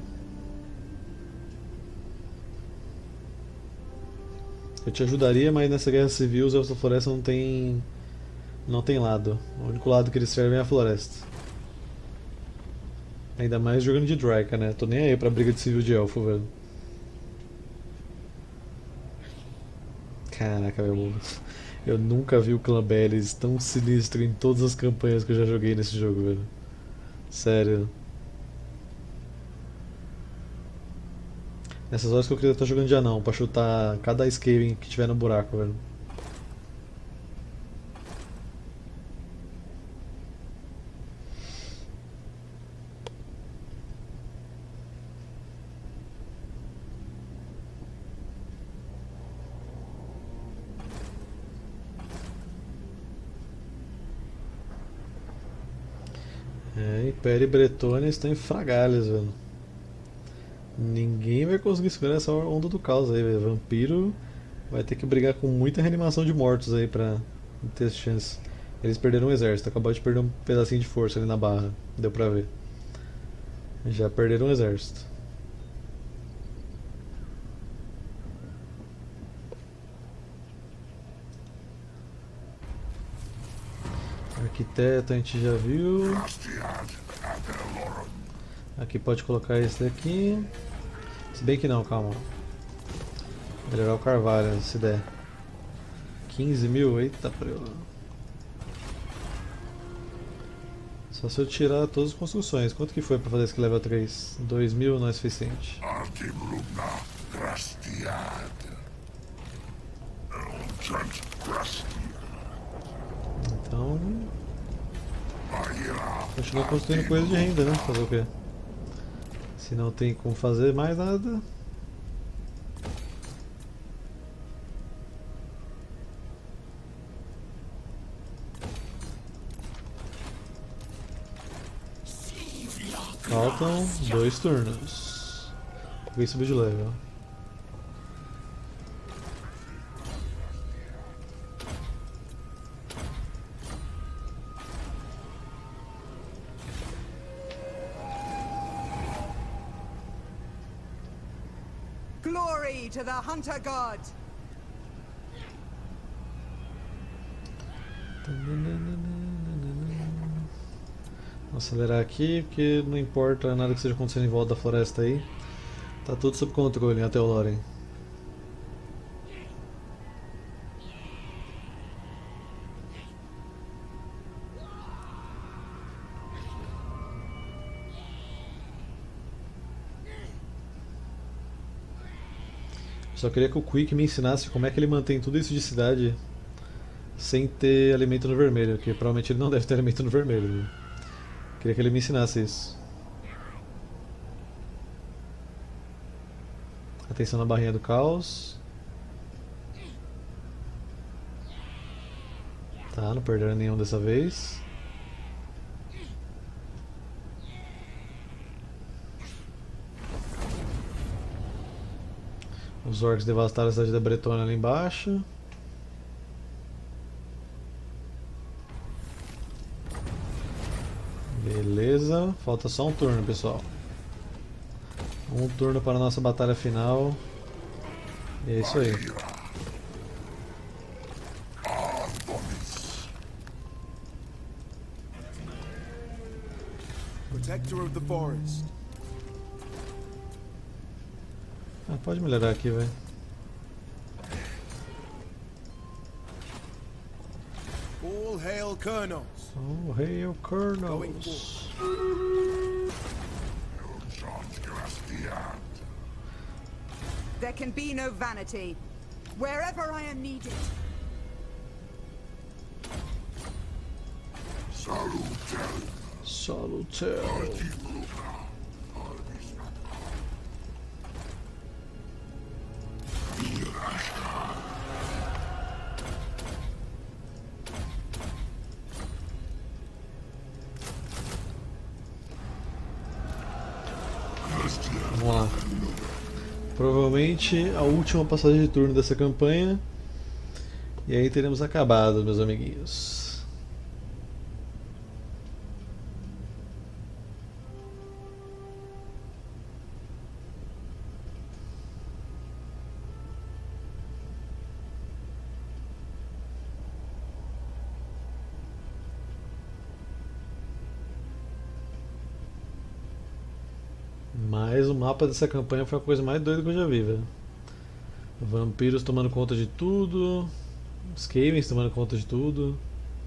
Eu te ajudaria, mas nessa guerra civil os elfos da floresta não tem. Não tem lado. O único lado que eles servem é a floresta. Ainda mais jogando de Draika, né? Tô nem aí pra briga de civil de elfo, velho. Caraca, velho. Eu nunca vi o Clã Belis tão sinistro em todas as campanhas que eu já joguei nesse jogo, velho. Sério. Nessas horas que eu queria estar jogando de anão, pra chutar cada Skaven que tiver no buraco, velho. É, Império e Bretônia estão em frangalhos, velho. Ninguém vai conseguir segurar essa onda do caos aí, velho. Vampiro vai ter que brigar com muita reanimação de mortos aí pra ter chance. Eles perderam um exército, acabou de perder um pedacinho de força ali na barra, deu pra ver. Já perderam um exército. Arquiteto a gente já viu. Aqui pode colocar esse daqui. Se bem que não, calma. Melhorar o carvalho, se der. quinze mil? Eita, preu. Só se eu tirar todas as construções. Quanto que foi pra fazer esse level três? dois mil não é suficiente. Então... continua construindo coisa de renda, né? Fazer o quê? Se não tem como fazer mais nada... Faltam dois turnos. Vou subir de level. Glory to the Hunter God! Vou acelerar aqui, porque não importa nada que esteja acontecendo em volta da floresta aí. Tá tudo sob controle até o Loren. Só queria que o Quick me ensinasse como é que ele mantém tudo isso de cidade sem ter alimento no vermelho, que provavelmente ele não deve ter alimento no vermelho. Viu? Queria que ele me ensinasse isso. Atenção na barrinha do caos. Tá, não perderam nenhum dessa vez. Os orcs devastaram a cidade da Bretônia ali embaixo. Beleza, falta só um turno, pessoal. Um turno para a nossa batalha final. E é isso aí. Protector of the forest. Ah, pode melhorar aqui, velho. All hail colonels. Oh, hail colonels. There can be no vanity. Wherever I am needed. Salutaire. Vamos lá. Provavelmente a última passagem de turno dessa campanha. E aí teremos acabado, meus amiguinhos. Mas o mapa dessa campanha foi a coisa mais doida que eu já vi, velho. Vampiros tomando conta de tudo. Skavens tomando conta de tudo.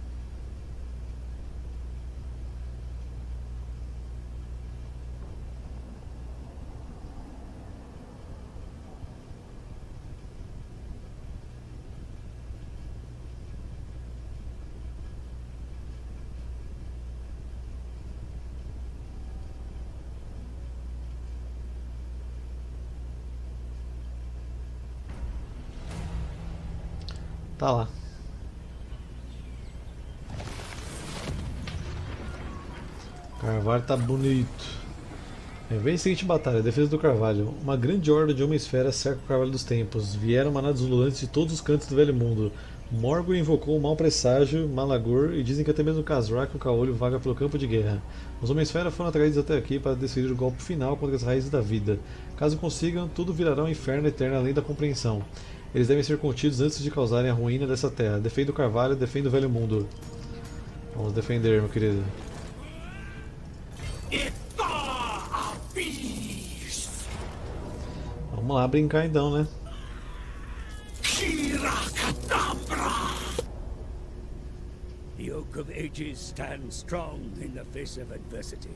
Tá lá. Carvalho tá bonito. É, vem a seguinte batalha, defesa do Carvalho. Uma grande horda de Homem-Esfera cerca o Carvalho dos Tempos. Vieram manadas ululantes de todos os cantos do Velho Mundo. Morgul invocou o mau presságio, Malagor, e dizem que até mesmo Khazrak, o Caolho, vaga pelo campo de guerra. Os Homem-Esfera foram atraídos até aqui para decidir o golpe final contra as raízes da vida. Caso consigam, tudo virará um inferno eterno além da compreensão. Eles devem ser contidos antes de causarem a ruína dessa terra. Defenda o Carvalho, defenda o Velho Mundo. Vamos defender, meu querido. Vamos lá brincar então, né? The Oak of Ages stands strong in the face of adversity.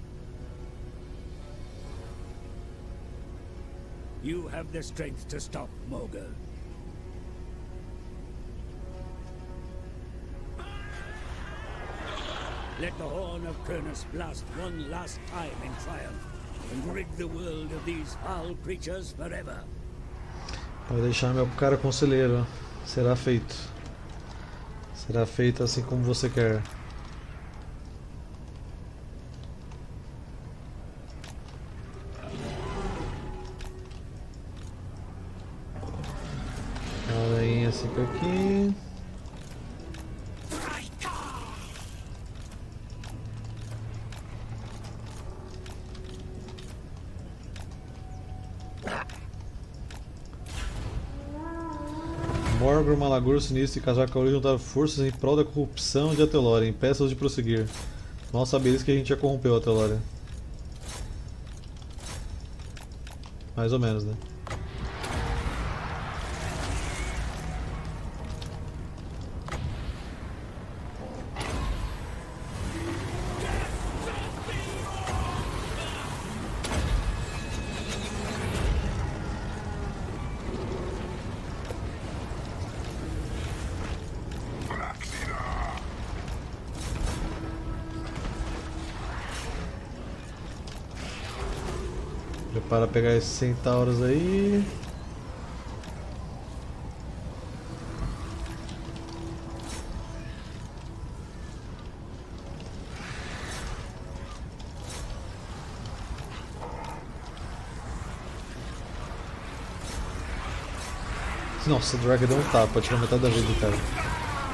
You have the strength to stop Morgul. Let the horn of Kurnus blast one last time in triumph, and rid the world of these foul creatures forever. Pode deixar, meu cara conselheiro. Será feito. Será feito assim como você quer. Galerinha assim por aqui. Morgul, Malagor, Sinistro e Khazrak Caolho juntaram forças em prol da corrupção de Atelore. Impeça-os de prosseguir. Mal sabia eles que a gente já corrompeu a Atelore. Mais ou menos, né? Prepara pegar esses centauros aí. Nossa, o Drag deu um tapa, tirou metade da vida do cara.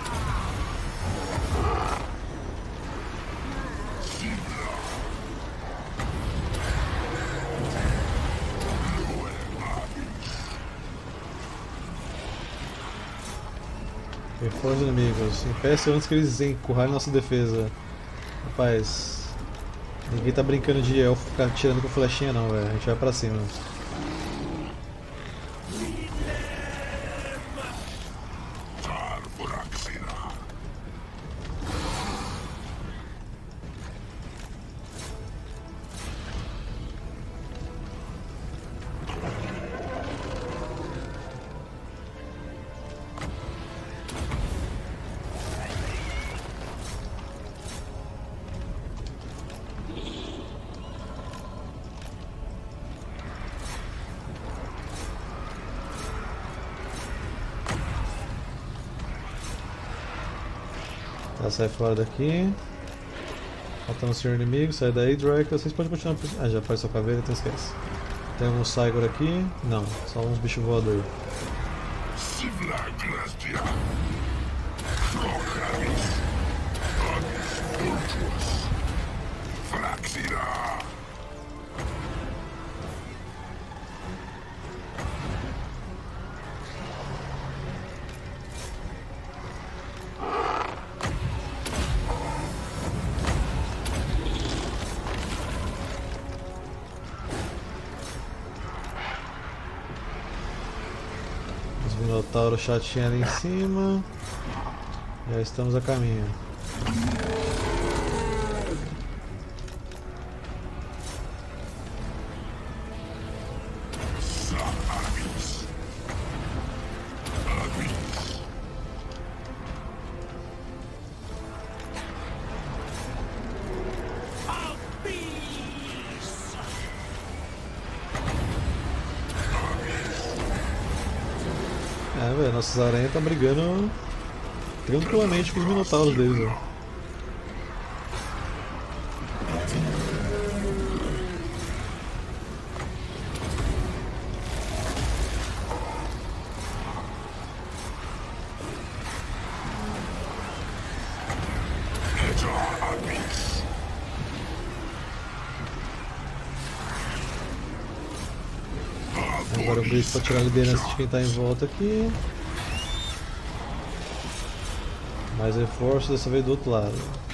Reforça os inimigos, impeça antes que eles encurralem nossa defesa. Rapaz, ninguém tá brincando de elfo ficar tirando com flechinha não, velho. A gente vai pra cima. Tá, sai fora daqui. Faltando o senhor inimigo, sai daí, Draco. Vocês podem continuar. Ah, já faz sua caveira, então esquece. Tem algum Cygor aqui? Não, só uns bichos voadores. Minotauro chatinho ali em cima. Já estamos a caminho. É, velho, nossas aranhas estão brigando tranquilamente com os minotauros deles, velho. Agora o Blitz pode tirar a liderança de quem está em volta aqui. Mais reforço, dessa vez do outro lado.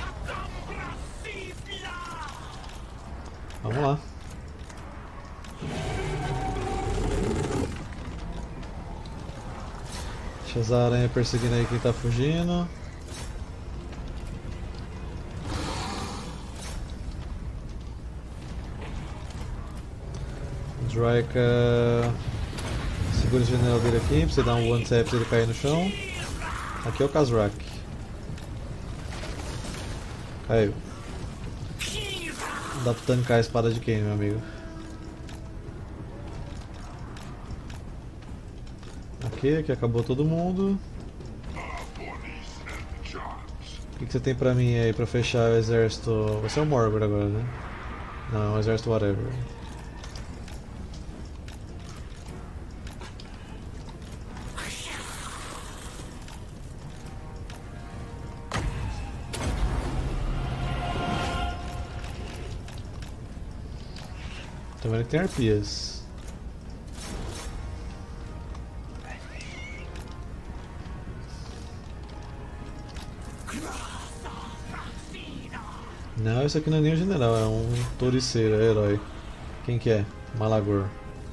Vamos lá. Deixa as aranhas perseguindo aí quem está fugindo. Draika segura o general dele aqui pra você dar um one tap se ele cair no chão. Aqui é o Kazrak. Caiu. Não dá pra tancar a espada de quem, meu amigo? Aqui, aqui acabou todo mundo. O que, que você tem pra mim aí pra fechar o exército? Você é o Morgor agora, né? Não, o exército whatever. Tô vendo que tem arpias. Não, isso aqui não é nem o general, é um touriceiro, é herói. Quem que é? Malagor.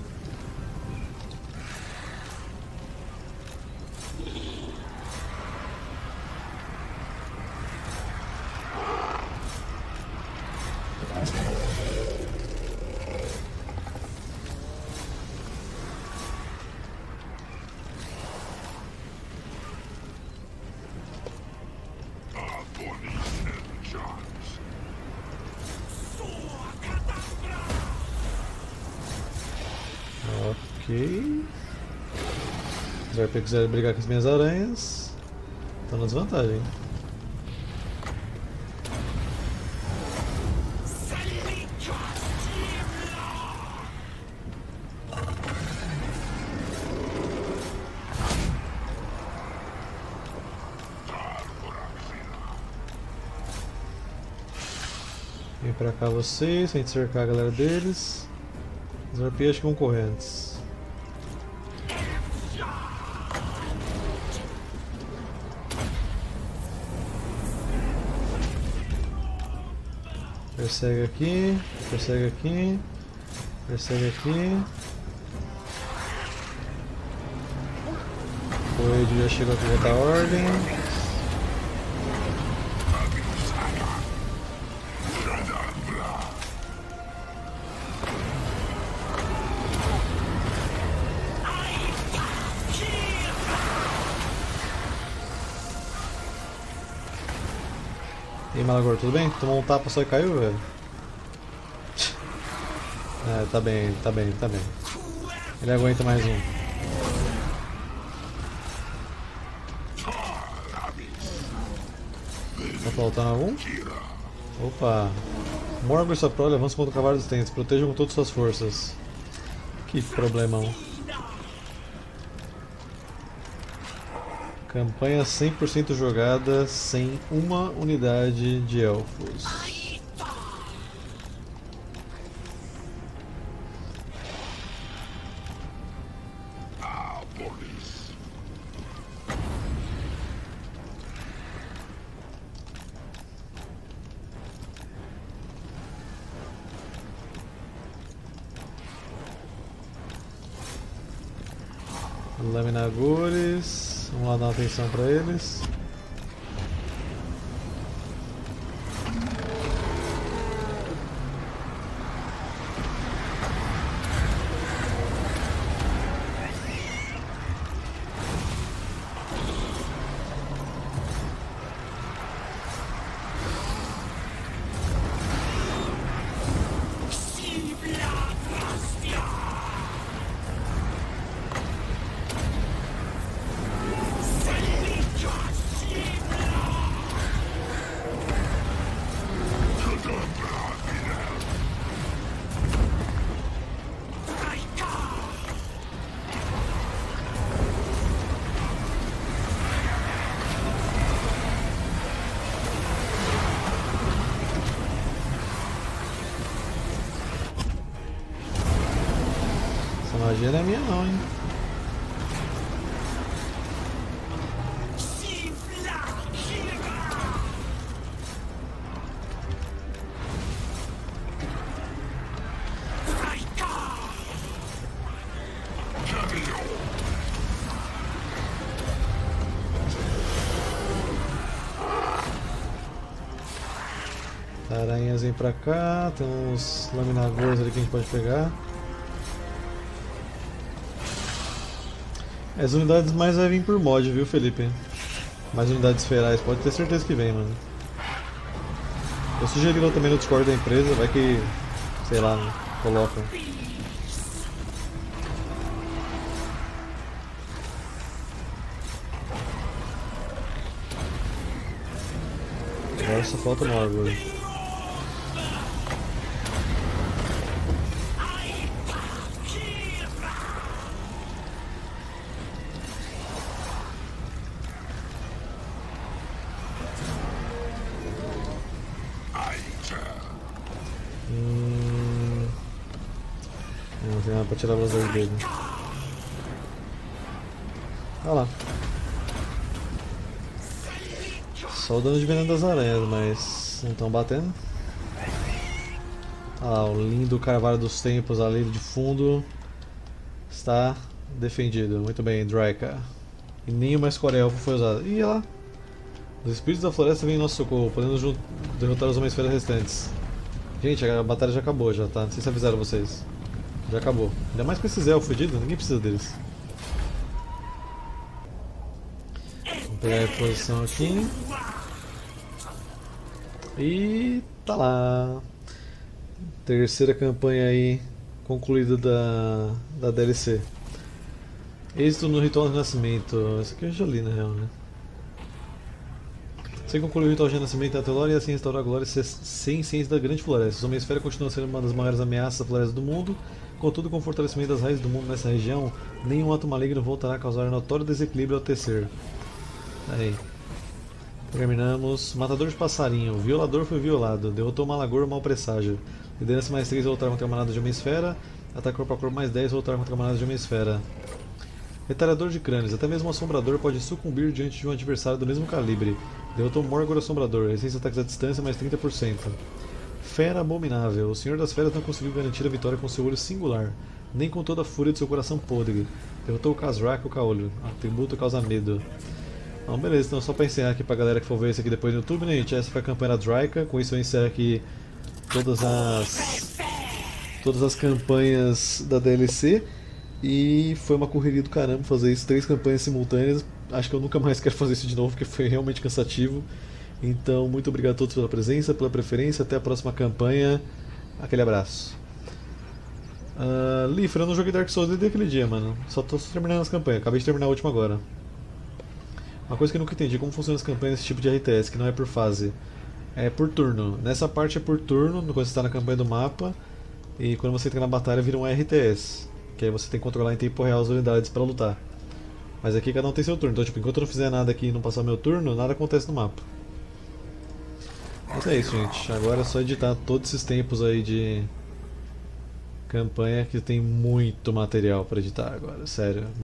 Ok. Os R P quiserem brigar com as minhas aranhas, estão na desvantagem. Vem pra cá vocês, a gente cercar a galera deles. Os R P acho que vão correntes. Persegue aqui, persegue aqui, persegue aqui. O Ed já chegou aqui botar ordem. E aí, Malagor, tudo bem? Tomou um tapa só e caiu, velho? É, tá bem, tá bem, tá bem. Ele aguenta mais um. Tá faltando algum? Opa! Morgor e sua prole avançam contra o cavalo dos dentes. Protejam com todas suas forças. Que problemão. Campanha cem por cento jogada sem uma unidade de elfos. Laminagores. Vamos lá dar uma atenção pra eles. Essa magia não é minha não, hein? Aranhas vem pra cá, tem uns laminagores ali que a gente pode pegar. As unidades mais vai vir por mod, viu, Felipe? Mais unidades ferais, pode ter certeza que vem, mano. Eu sugeri lá também no Discord da empresa, vai que, sei lá, né, colocam. Agora só falta o Morgul. Hum... Não tem nada pra tirar os olhos dele. Olha lá. Só o dano de veneno das aranhas, mas não estão batendo. Olha lá, o lindo carvalho dos tempos ali de fundo está defendido. Muito bem, Draika. E nenhuma escorelfo foi usada. Ih, olha lá. Os espíritos da floresta vêm em nosso socorro, podendo derrotar os homens feras restantes. Gente, a batalha já acabou, já tá? Não sei se avisaram vocês. Já acabou. Ainda mais com esses elfos fedidos, ninguém precisa deles. Vamos pegar a posição aqui. E tá lá. Terceira campanha aí concluída da, da D L C. Êxito no Ritual do Renascimento. Isso aqui eu já li na real, né? Você concluiu o Ritual de Renascimento da Telória e assim restaurar a glória sem ciência da Grande Floresta. Os Homens-Fera continuam sendo uma das maiores ameaças da floresta do mundo. Contudo, com o fortalecimento das raízes do mundo nessa região, nenhum ato maligno voltará a causar notório desequilíbrio ao tecer. Aí. Terminamos. Matador de passarinho. Violador foi violado. Derrotou Malagor, mau presságio. Liderança mais três, voltar contra a manada de Homem-Esfera. Ataque corpo a corpo mais dez, voltar contra a manada de Homem-Esfera. Retalhador de crânios. Até mesmo o Assombrador pode sucumbir diante de um adversário do mesmo calibre. Derrotou Morgul Assombrador. Resistência a ataques à distância mais trinta por cento. Fera Abominável. O Senhor das Feras não conseguiu garantir a vitória com seu olho singular, nem com toda a fúria de seu coração podre. Derrotou o Khazrak, o Caolho. Atributo causa medo. Bom, beleza, então só pra encerrar aqui pra galera que for ver isso aqui depois no YouTube, né, gente? Essa foi a campanha da Draika. Com isso eu encerro aqui todas as todas as campanhas da D L C. E foi uma correria do caramba fazer isso, três campanhas simultâneas. Acho que eu nunca mais quero fazer isso de novo, porque foi realmente cansativo. Então, muito obrigado a todos pela presença, pela preferência. Até a próxima campanha. Aquele abraço. Uh, Lifra, eu não joguei Dark Souls desde aquele dia, mano. Só tô terminando as campanhas. Acabei de terminar a última agora. Uma coisa que eu nunca entendi, como funcionam as campanhas desse tipo de R T S, que não é por fase. É por turno. Nessa parte é por turno, quando você está na campanha do mapa. E quando você entra na batalha vira um R T S. Que aí você tem que controlar em tempo real as unidades para lutar. Mas aqui cada um tem seu turno. Então, tipo, enquanto eu não fizer nada aqui e não passar meu turno, nada acontece no mapa. Mas é isso, gente. Agora é só editar todos esses tempos aí de campanha, que tem muito material para editar agora, sério.